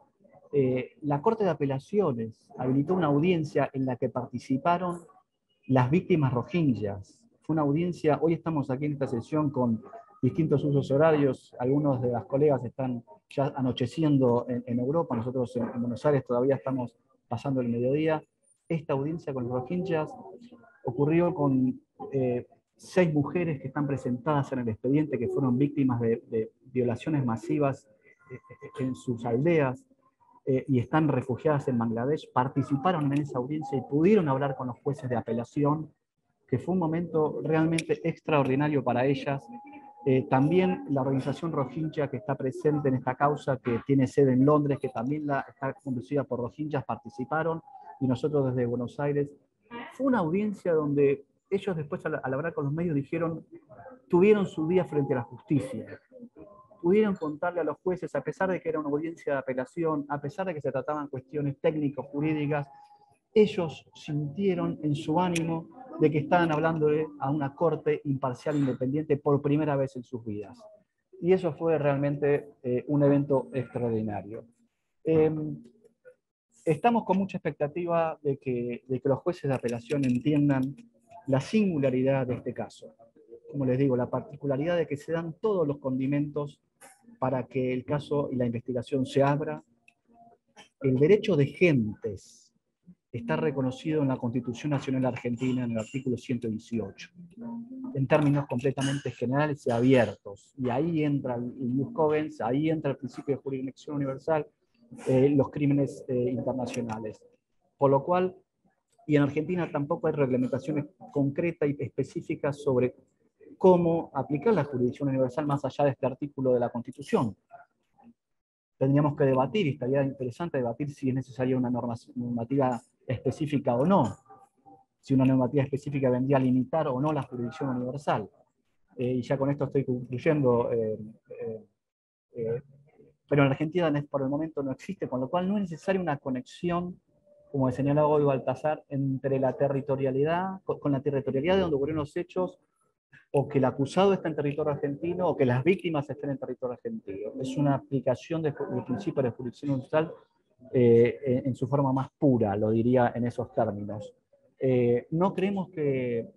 La Corte de Apelaciones habilitó una audiencia en la que participaron las víctimas rohingyas. Fue una audiencia, hoy estamos aquí en esta sesión con distintos usos horarios, algunos de las colegas están ya anocheciendo en Europa, nosotros en Buenos Aires todavía estamos pasando el mediodía. Esta audiencia con los rohingyas ocurrió con 6 mujeres que están presentadas en el expediente, que fueron víctimas de violaciones masivas en sus aldeas y están refugiadas en Bangladesh. Participaron en esa audiencia y pudieron hablar con los jueces de apelación, que fue un momento realmente extraordinario para ellas. También la organización Rohingya, que está presente en esta causa, que tiene sede en Londres, que también está conducida por rohingyas, participaron, y nosotros desde Buenos Aires. Fue una audiencia donde ellos después, al hablar con los medios, dijeron, tuvieron su día frente a la justicia. Pudieron contarle a los jueces, a pesar de que era una audiencia de apelación, a pesar de que se trataban cuestiones técnico-jurídicas, ellos sintieron en su ánimo de que estaban hablándole a una corte imparcial e independiente por primera vez en sus vidas. Y eso fue realmente un evento extraordinario. Estamos con mucha expectativa de que los jueces de apelación entiendan la singularidad de este caso. Como les digo, la particularidad de que se dan todos los condimentos para que el caso y la investigación se abra. El derecho de gentes está reconocido en la Constitución Nacional Argentina en el artículo 118, en términos completamente generales y abiertos. Y ahí entra el ius cogens, ahí entra el principio de jurisdicción universal, los crímenes internacionales. Por lo cual, y en Argentina tampoco hay reglamentaciones concretas y específicas sobre cómo aplicar la jurisdicción universal más allá de este artículo de la Constitución. Tendríamos que debatir, y estaría interesante debatir si es necesaria una normativa específica o no, si una normativa específica vendría a limitar o no la jurisdicción universal. Y ya con esto estoy concluyendo, pero en Argentina por el momento no existe, con lo cual no es necesaria una conexión, como señalaba hoy Baltasar, entre la territorialidad, con la territorialidad de donde ocurrieron los hechos, o que el acusado está en territorio argentino, o que las víctimas estén en territorio argentino. Es una aplicación del principio de jurisdicción universal en su forma más pura, lo diría en esos términos. No creemos que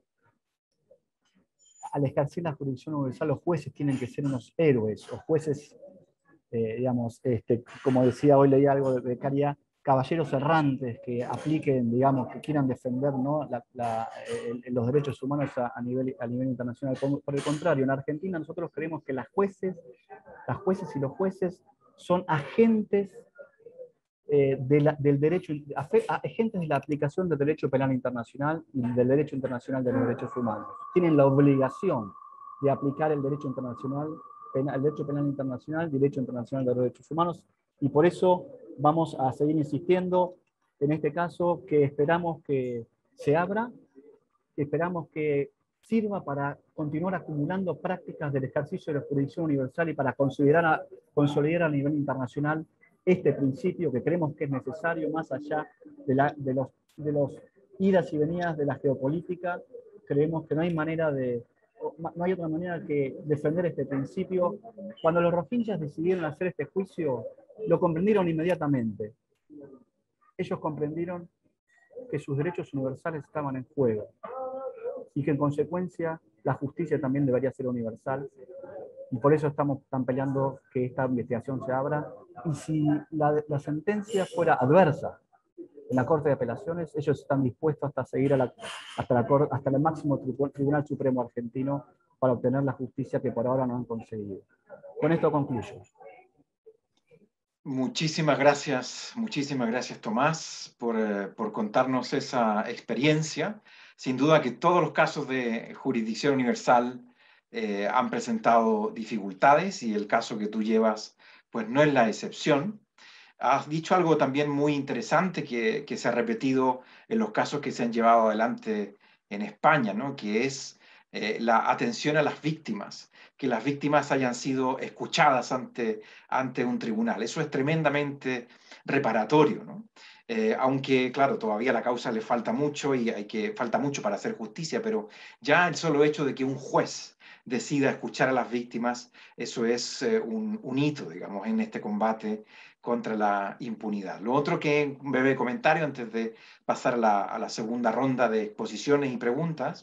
al ejercer la jurisdicción universal los jueces tienen que ser unos héroes, o jueces, digamos, como decía hoy, leí algo de Caria, caballeros errantes que apliquen, digamos, que quieran defender, ¿no?, los derechos humanos a nivel internacional. Por el contrario, en Argentina nosotros creemos que las jueces y los jueces son agentes del derecho, agentes de la aplicación del derecho penal internacional y del derecho internacional de los derechos humanos. Tienen la obligación de aplicar el derecho internacional, el derecho penal internacional, el derecho internacional de los derechos humanos, y por eso vamos a seguir insistiendo en este caso, que esperamos que se abra, que esperamos que sirva para continuar acumulando prácticas del ejercicio de la jurisdicción universal y para consolidar a nivel internacional este principio que creemos que es necesario más allá de los idas y venidas de la geopolítica. Creemos que no hay manera de no hay otra manera que defender este principio. Cuando los rohingyas decidieron hacer este juicio, lo comprendieron inmediatamente. Ellos comprendieron que sus derechos universales estaban en juego y que en consecuencia la justicia también debería ser universal, y por eso están peleando que esta investigación se abra, y si la sentencia fuera adversa en la Corte de Apelaciones, ellos están dispuestos hasta seguir hasta el máximo Tribunal Supremo argentino para obtener la justicia que por ahora no han conseguido. Con esto concluyo. Muchísimas gracias Tomás por contarnos esa experiencia. Sin duda que todos los casos de jurisdicción universal han presentado dificultades, y el caso que tú llevas pues no es la excepción. Has dicho algo también muy interesante que se ha repetido en los casos que se han llevado adelante en España, ¿no? Que es la atención a las víctimas, que las víctimas hayan sido escuchadas ante un tribunal. Eso es tremendamente reparatorio, ¿no? Aunque, claro, todavía a la causa le falta mucho y falta mucho para hacer justicia, pero ya el solo hecho de que un juez decida escuchar a las víctimas, eso es un hito, digamos, en este combate contra la impunidad. Lo otro, que un breve comentario antes de pasar a la segunda ronda de exposiciones y preguntas,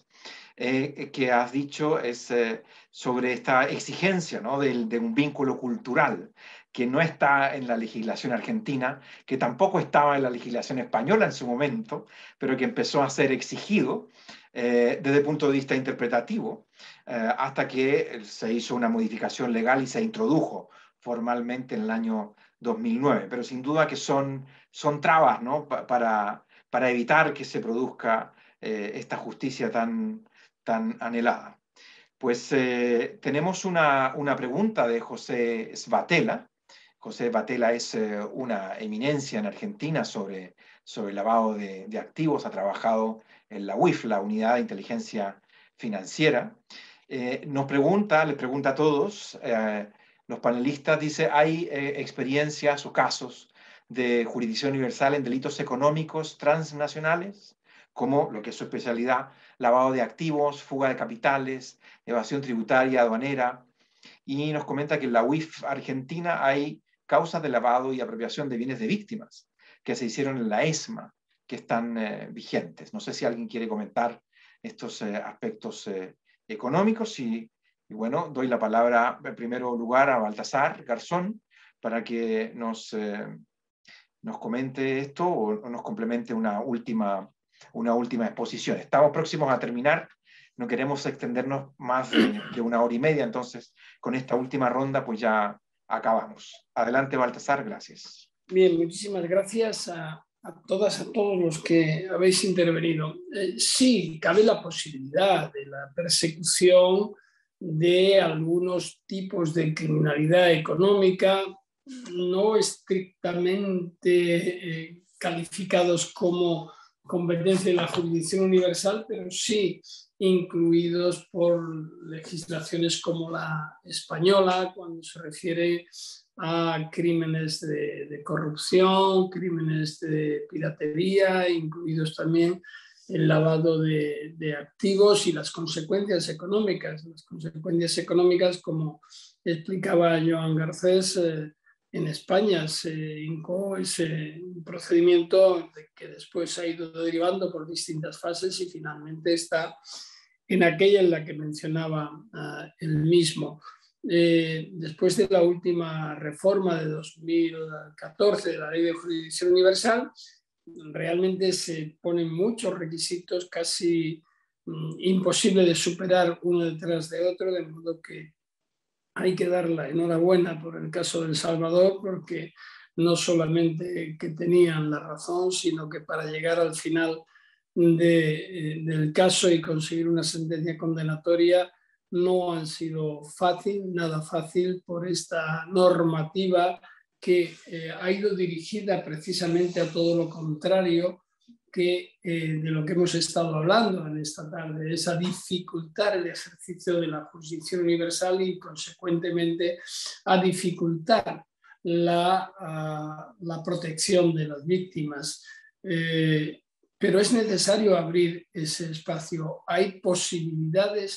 que has dicho es sobre esta exigencia, ¿no? de un vínculo cultural que no está en la legislación argentina, que tampoco estaba en la legislación española en su momento, pero que empezó a ser exigido desde el punto de vista interpretativo, hasta que se hizo una modificación legal y se introdujo formalmente en el año 2009. Pero sin duda que son trabas, ¿no? para evitar que se produzca esta justicia tan anhelada. Pues tenemos una pregunta de José Svatela. José Svatela es una eminencia en Argentina sobre lavado de activos. Ha trabajado en la UIF, la Unidad de Inteligencia Financiera. Les pregunta a todos, los panelistas, dice, ¿hay experiencias o casos de jurisdicción universal en delitos económicos transnacionales, como lo que es su especialidad, lavado de activos, fuga de capitales, evasión tributaria, aduanera? Y nos comenta que en la UIF argentina hay causas de lavado y apropiación de bienes de víctimas que se hicieron en la ESMA, que están vigentes. No sé si alguien quiere comentar estos aspectos económicos, y bueno, doy la palabra en primer lugar a Baltasar Garzón para que nos comente esto o nos complemente una última exposición. Estamos próximos a terminar, no queremos extendernos más de 1 hora y media, entonces con esta última ronda pues ya acabamos. Adelante, Baltasar, gracias. Bien, muchísimas gracias a todos los que habéis intervenido. Sí, cabe la posibilidad de la persecución de algunos tipos de criminalidad económica, no estrictamente calificados como competencia de la jurisdicción universal, pero sí incluidos por legislaciones como la española, cuando se refiere a crímenes de corrupción, crímenes de piratería, incluidos también el lavado de activos y las consecuencias económicas. Las consecuencias económicas, como explicaba Joan Garcés, en España se incoó ese procedimiento que después ha ido derivando por distintas fases y finalmente está en aquella en la que mencionaba él mismo. Después de la última reforma de 2014 de la Ley de Jurisdicción Universal, realmente se ponen muchos requisitos casi imposible de superar uno detrás de otro, de modo que hay que dar la enhorabuena por el caso de El Salvador, porque no solamente que tenían la razón, sino que para llegar al final del caso y conseguir una sentencia condenatoria no han sido fácil, nada fácil, por esta normativa que ha ido dirigida precisamente a todo lo contrario de lo que hemos estado hablando en esta tarde, es a dificultar el ejercicio de la jurisdicción universal y, consecuentemente, a dificultar la protección de las víctimas. Pero es necesario abrir ese espacio. Hay posibilidades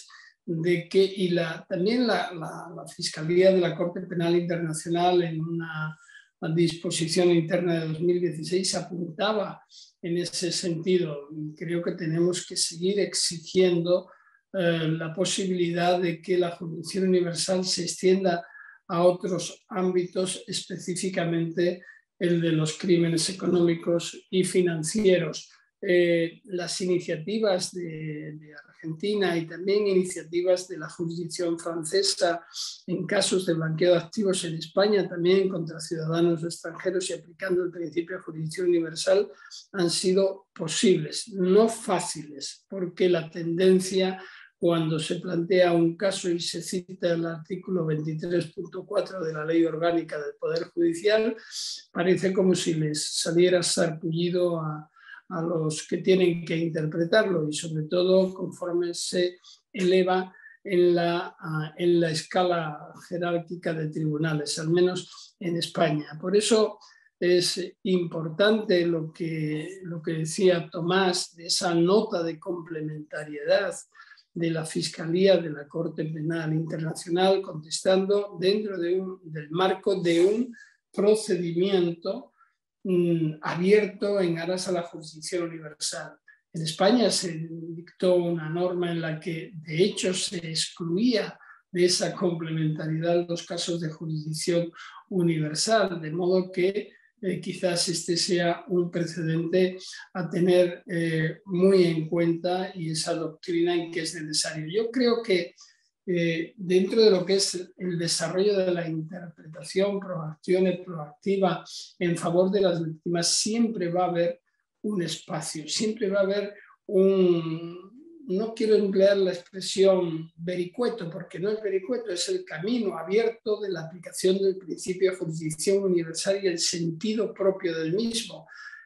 de que, también la Fiscalía de la Corte Penal Internacional en una disposición interna de 2016 apuntaba en ese sentido. Creo que tenemos que seguir exigiendo la posibilidad de que la jurisdicción universal se extienda a otros ámbitos, específicamente el de los crímenes económicos y financieros. Las iniciativas de Argentina y también iniciativas de la jurisdicción francesa en casos de blanqueo de activos en España, también contra ciudadanos extranjeros y aplicando el principio de jurisdicción universal, han sido posibles, no fáciles, porque la tendencia, cuando se plantea un caso y se cita el artículo 23.4 de la Ley Orgánica del Poder Judicial, parece como si les saliera sarpullido a los que tienen que interpretarlo, y sobre todo conforme se eleva en la escala jerárquica de tribunales, al menos en España. Por eso es importante lo que decía Tomás, de esa nota de complementariedad de la Fiscalía de la Corte Penal Internacional, contestando dentro del marco de un procedimiento abierto en aras a la jurisdicción universal. En España se dictó una norma en la que de hecho se excluía de esa complementariedad los casos de jurisdicción universal, de modo que quizás este sea un precedente a tener muy en cuenta, y esa doctrina en que es necesario. Yo creo que dentro de lo que es el desarrollo de la interpretación proactiva en favor de las víctimas, siempre va a haber un espacio, siempre va a haber no quiero emplear la expresión vericueto, porque no es vericueto, es el camino abierto de la aplicación del principio de jurisdicción universal y el sentido propio del mismo.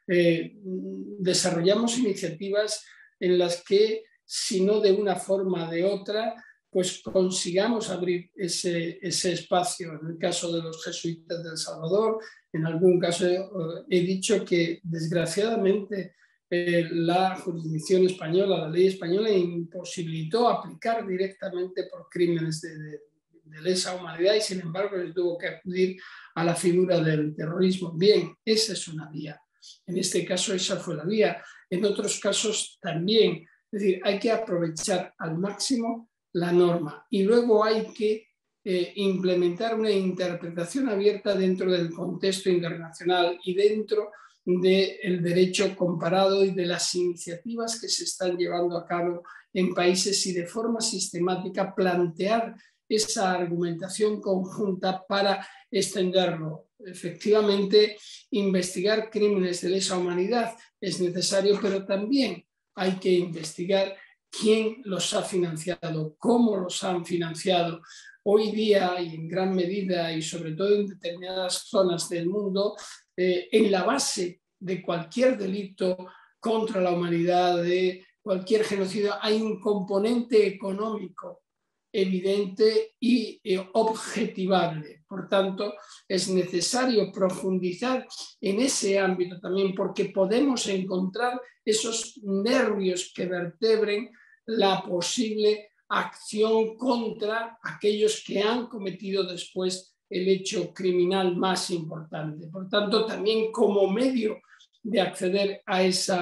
Desarrollamos iniciativas en las que, si no de una forma o de otra, pues consigamos abrir ese espacio. En el caso de los jesuitas de El Salvador, en algún caso he dicho que desgraciadamente la jurisdicción española, la ley española, imposibilitó aplicar directamente por crímenes de lesa humanidad, y sin embargo les tuvo que acudir a la figura del terrorismo. Bien, esa es una vía. En este caso esa fue la vía. En otros casos también. Es decir, hay que aprovechar al máximo la norma, y luego hay que implementar una interpretación abierta dentro del contexto internacional y dentro del derecho comparado y de las iniciativas que se están llevando a cabo en países, y de forma sistemática plantear esa argumentación conjunta para extenderlo. Efectivamente, investigar crímenes de lesa humanidad es necesario, pero también hay que investigar quién los ha financiado, cómo los han financiado. Hoy día, y en gran medida, y sobre todo en determinadas zonas del mundo, en la base de cualquier delito contra la humanidad, de cualquier genocidio, hay un componente económico evidente y objetivable. Por tanto, es necesario profundizar en ese ámbito también, porque podemos encontrar esos nervios que vertebren la posible acción contra aquellos que han cometido después el hecho criminal más importante. Por tanto, también como medio de acceder a ese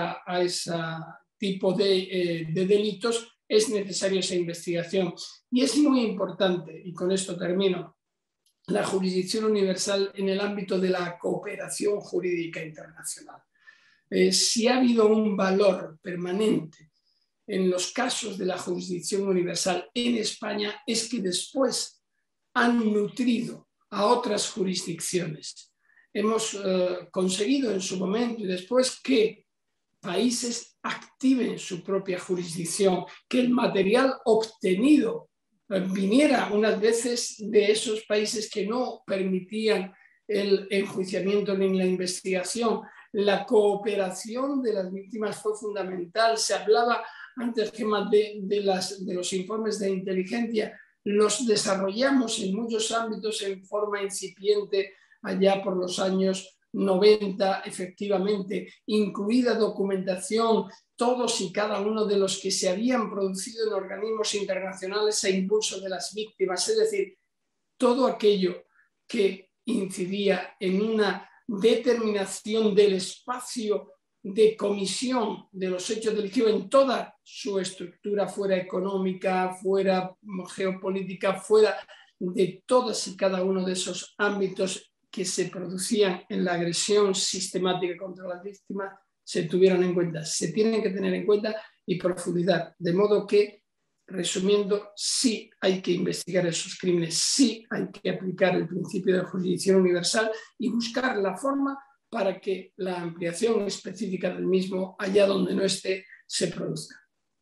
tipo de delitos es necesaria esa investigación. Y es muy importante, y con esto termino, la jurisdicción universal en el ámbito de la cooperación jurídica internacional. Si ha habido un valor permanente en los casos de la jurisdicción universal en España, es que después han nutrido a otras jurisdicciones. Hemos conseguido en su momento y después que países activen su propia jurisdicción, que el material obtenido viniera unas veces de esos países que no permitían el enjuiciamiento ni la investigación. La cooperación de las víctimas fue fundamental. Se hablaba antes que más de los informes de inteligencia. Los desarrollamos en muchos ámbitos en forma incipiente allá por los años 90, efectivamente, incluida documentación, todos y cada uno de los que se habían producido en organismos internacionales a impulso de las víctimas, es decir, todo aquello que incidía en una determinación del espacio de comisión de los hechos delictivos en toda su estructura, fuera económica, fuera geopolítica, fuera de todos y cada uno de esos ámbitos que se producían en la agresión sistemática contra las víctimas, se tuvieron en cuenta, se tienen que tener en cuenta y profundizar, de modo que, resumiendo, sí hay que investigar esos crímenes, sí hay que aplicar el principio de jurisdicción universal y buscar la forma para que la ampliación específica del mismo, allá donde no esté, se produzca.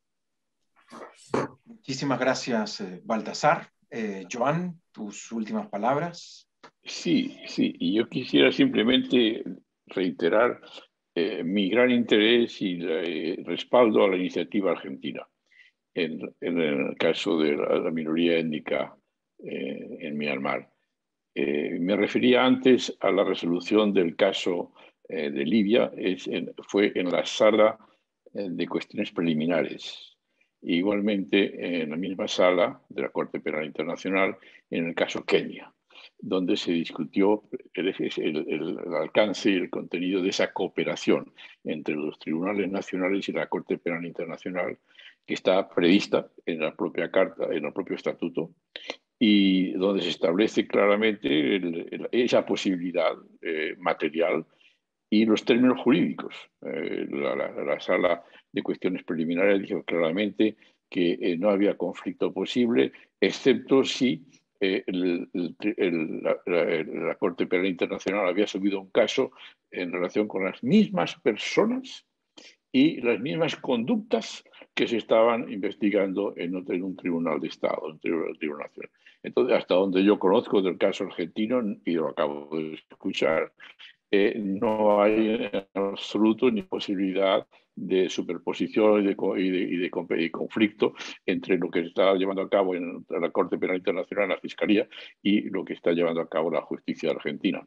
Muchísimas gracias, Baltasar. Joan, tus últimas palabras. Sí, y yo quisiera simplemente reiterar mi gran interés y respaldo a la iniciativa argentina en el caso de la minoría étnica en Myanmar. Me refería antes a la resolución del caso de Libia, fue en la sala de cuestiones preliminares. Igualmente en la misma sala de la Corte Penal Internacional en el caso Kenia, donde se discutió el alcance y el contenido de esa cooperación entre los tribunales nacionales y la Corte Penal Internacional, que está prevista en la propia Carta, en el propio Estatuto, y donde se establece claramente esa posibilidad material y los términos jurídicos. La sala de cuestiones preliminares dijo claramente que no había conflicto posible, excepto si la Corte Penal Internacional había subido un caso en relación con las mismas personas y las mismas conductas que se estaban investigando en un tribunal de Estado, en un tribunal nacional. Entonces, hasta donde yo conozco del caso argentino, y lo acabo de escuchar, no hay en absoluto ni posibilidad de superposición y de conflicto entre lo que se está llevando a cabo en la Corte Penal Internacional, la Fiscalía, y lo que está llevando a cabo la justicia argentina.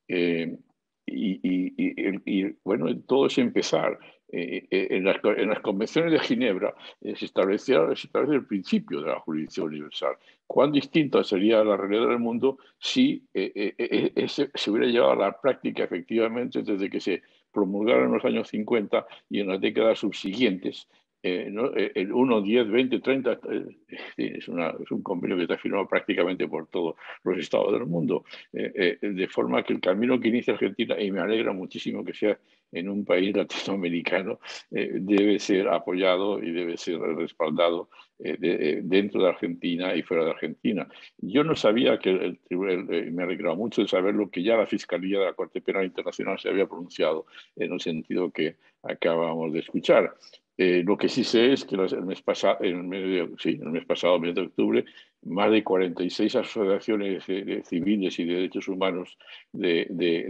Bueno, todo es empezar. En las convenciones de Ginebra se establece el principio de la jurisdicción universal. ¿Cuán distinta sería la realidad del mundo si se hubiera llevado a la práctica efectivamente desde que se promulgaron en los años 50 y en las décadas subsiguientes? ¿No? El 1, 10, 20, 30 es un convenio que está firmado prácticamente por todos los estados del mundo, de forma que el camino que inicia Argentina, y me alegra muchísimo que sea en un país latinoamericano, debe ser apoyado y debe ser respaldado dentro de Argentina y fuera de Argentina. Yo no sabía que me alegraba mucho de saber lo que ya la Fiscalía de la Corte Penal Internacional se había pronunciado en el sentido que acabamos de escuchar. Lo que sí sé es que el mes pasado, mes de octubre, más de 46 asociaciones civiles y de derechos humanos de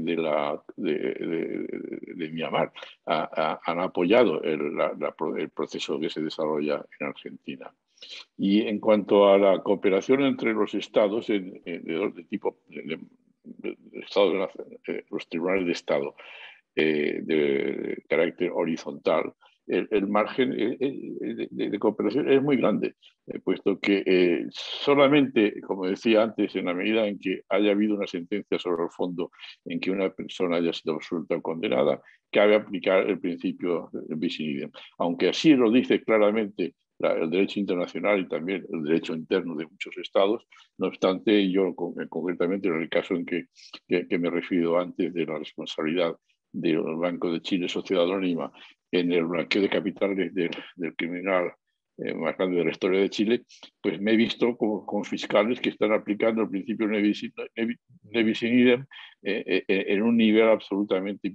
Myanmar han apoyado el proceso que se desarrolla en Argentina. Y en cuanto a la cooperación entre los estados de tipo de estados, los tribunales de Estado de carácter horizontal, el margen de cooperación es muy grande, puesto que solamente, como decía antes, en la medida en que haya habido una sentencia sobre el fondo en que una persona haya sido absuelta o condenada, cabe aplicar el principio del bis in idem. Aunque así lo dice claramente el derecho internacional y también el derecho interno de muchos estados, no obstante, yo concretamente en el caso en que me he referido antes de la responsabilidad del Banco de Chile, Sociedad Anónima, en el blanqueo de capitales del criminal más grande de la historia de Chile, pues me he visto con fiscales que están aplicando el principio ne bis in idem en un nivel absolutamente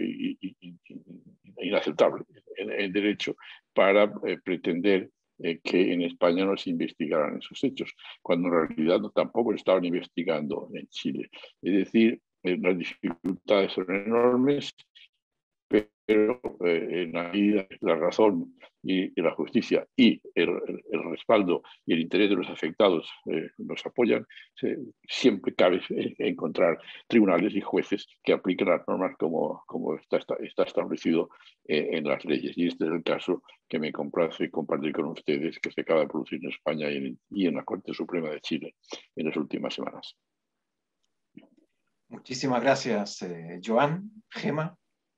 inaceptable en derecho para pretender que en España no se investigaran esos hechos, cuando en realidad tampoco estaban investigando en Chile. Es decir, las dificultades son enormes pero en la medida la razón y la justicia y el respaldo y el interés de los afectados nos apoyan, siempre cabe encontrar tribunales y jueces que apliquen las normas como está establecido en las leyes. Y este es el caso que me complace compartir con ustedes, que se acaba de producir en España y en la Corte Suprema de Chile en las últimas semanas. Muchísimas gracias, Joan. Gema.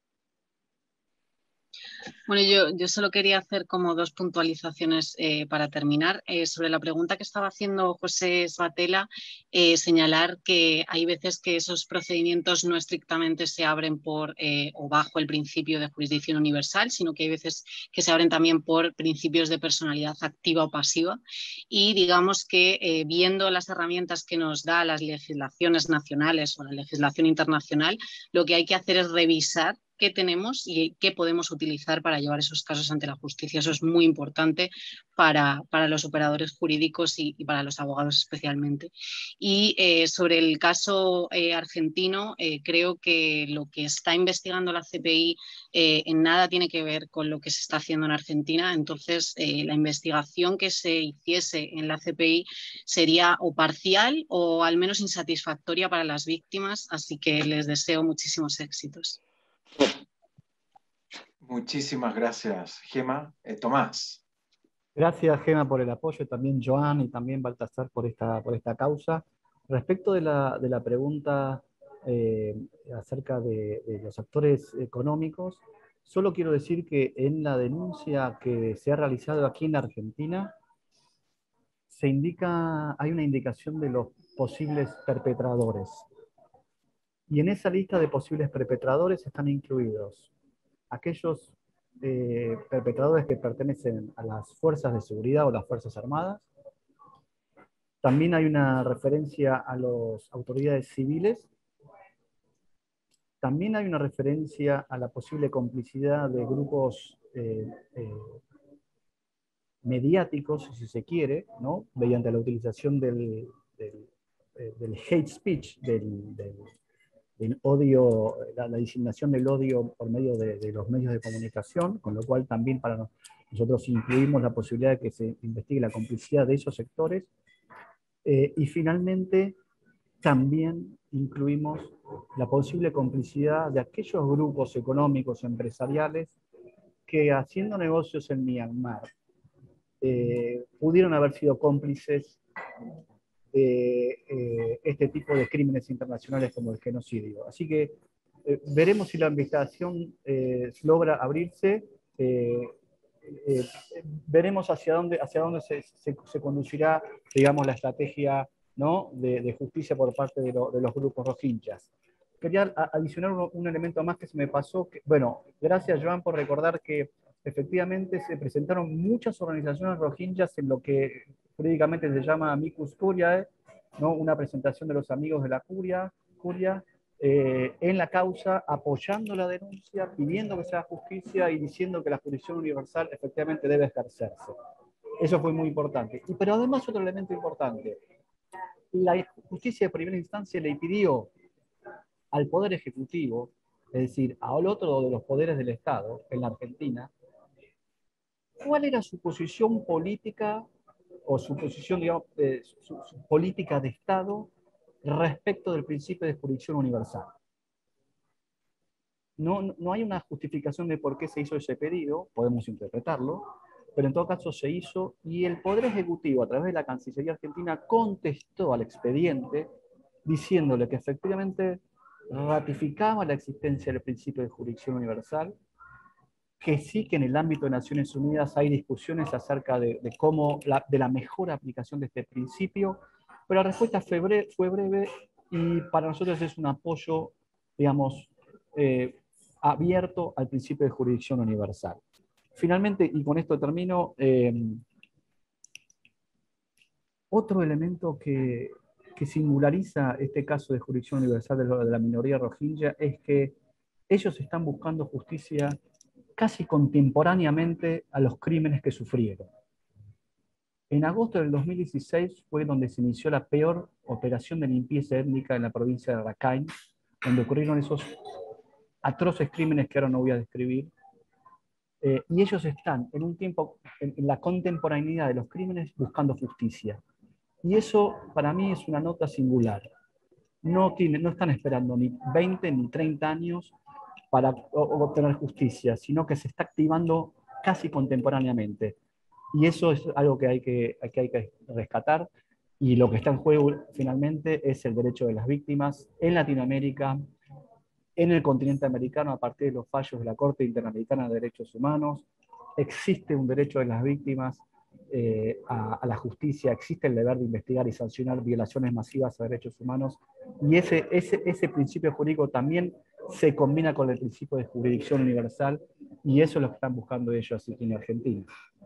Bueno, yo solo quería hacer como dos puntualizaciones para terminar. Sobre la pregunta que estaba haciendo José Svatella, señalar que hay veces que esos procedimientos no estrictamente se abren por o bajo el principio de jurisdicción universal, sino que hay veces que se abren también por principios de personalidad activa o pasiva. Y digamos que viendo las herramientas que nos da las legislaciones nacionales o la legislación internacional, lo que hay que hacer es revisar qué tenemos y qué podemos utilizar para llevar esos casos ante la justicia. Eso es muy importante para los operadores jurídicos y para los abogados especialmente. Y sobre el caso argentino, creo que lo que está investigando la CPI en nada tiene que ver con lo que se está haciendo en Argentina. Entonces, la investigación que se hiciese en la CPI sería o parcial o al menos insatisfactoria para las víctimas. Así que les deseo muchísimos éxitos. Muchísimas gracias, Gema. Tomás. Gracias, Gema, por el apoyo, también Joan y también Baltasar por esta causa. Respecto de la pregunta acerca de los actores económicos, solo quiero decir que en la denuncia que se ha realizado aquí en Argentina, hay una indicación de los posibles perpetradores. Y en esa lista de posibles perpetradores están incluidos aquellos perpetradores que pertenecen a las fuerzas de seguridad o las Fuerzas Armadas. También hay una referencia a las autoridades civiles. También hay una referencia a la posible complicidad de grupos mediáticos, si se quiere, ¿no? Mediante la utilización del hate speech, del odio, la diseminación del odio por medio de los medios de comunicación, con lo cual también para nosotros incluimos la posibilidad de que se investigue la complicidad de esos sectores. Y finalmente, también incluimos la posible complicidad de aquellos grupos económicos empresariales que, haciendo negocios en Myanmar, pudieron haber sido cómplices de este tipo de crímenes internacionales como el genocidio. Así que veremos si la investigación logra abrirse, veremos hacia dónde se conducirá, digamos, la estrategia, ¿no?, de justicia por parte de los grupos rohingyas. Quería adicionar un elemento más que se me pasó. Bueno, gracias, Joan, por recordar que efectivamente se presentaron muchas organizaciones rohingyas en lo que jurídicamente se llama amicus curiae, ¿no?, una presentación de los amigos de la curia en la causa, apoyando la denuncia, pidiendo que se haga justicia y diciendo que la jurisdicción universal efectivamente debe ejercerse. Eso fue muy importante. Pero además otro elemento importante, la justicia de primera instancia le pidió al Poder Ejecutivo, es decir, al otro de los poderes del Estado, en la Argentina, cuál era su posición política o su posición, digamos, su política de Estado respecto del principio de jurisdicción universal. No hay una justificación de por qué se hizo ese pedido, podemos interpretarlo, pero en todo caso se hizo, y el Poder Ejecutivo, a través de la Cancillería Argentina, contestó al expediente diciéndole que efectivamente ratificaba la existencia del principio de jurisdicción universal, que sí que en el ámbito de Naciones Unidas hay discusiones acerca de la mejor aplicación de este principio, pero la respuesta fue breve y para nosotros es un apoyo, digamos, abierto al principio de jurisdicción universal. Finalmente, y con esto termino, otro elemento que singulariza este caso de jurisdicción universal de la minoría rohingya es que ellos están buscando justicia casi contemporáneamente a los crímenes que sufrieron. En agosto del 2016 fue donde se inició la peor operación de limpieza étnica en la provincia de Rakhine, donde ocurrieron esos atroces crímenes que ahora no voy a describir. Y ellos están en un tiempo, en la contemporaneidad de los crímenes, buscando justicia. Y eso para mí es una nota singular. No están esperando ni 20 ni 30 años para obtener justicia, sino que se está activando casi contemporáneamente. Y eso es algo que hay que rescatar. Y lo que está en juego finalmente es el derecho de las víctimas en Latinoamérica, en el continente americano, a partir de los fallos de la Corte Interamericana de Derechos Humanos. Existe un derecho de las víctimas a la justicia, existe el deber de investigar y sancionar violaciones masivas a derechos humanos, y ese principio jurídico también se combina con el principio de jurisdicción universal, y eso es lo que están buscando ellos aquí en Argentina.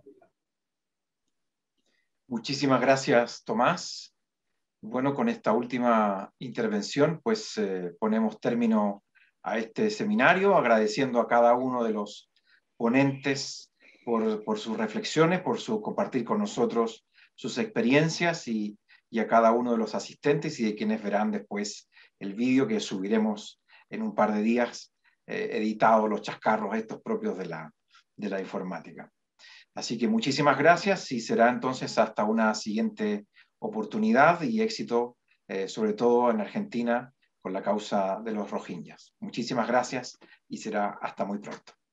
Muchísimas gracias, Tomás. Bueno, con esta última intervención, pues ponemos término a este seminario, agradeciendo a cada uno de los ponentes por sus reflexiones, por su compartir con nosotros sus experiencias, y a cada uno de los asistentes y de quienes verán después el vídeo que subiremos en un par de días, editado, los chascarros estos propios de la informática. Así que muchísimas gracias, y será entonces hasta una siguiente oportunidad, y éxito, sobre todo en Argentina, con la causa de los rohingyas. Muchísimas gracias y será hasta muy pronto.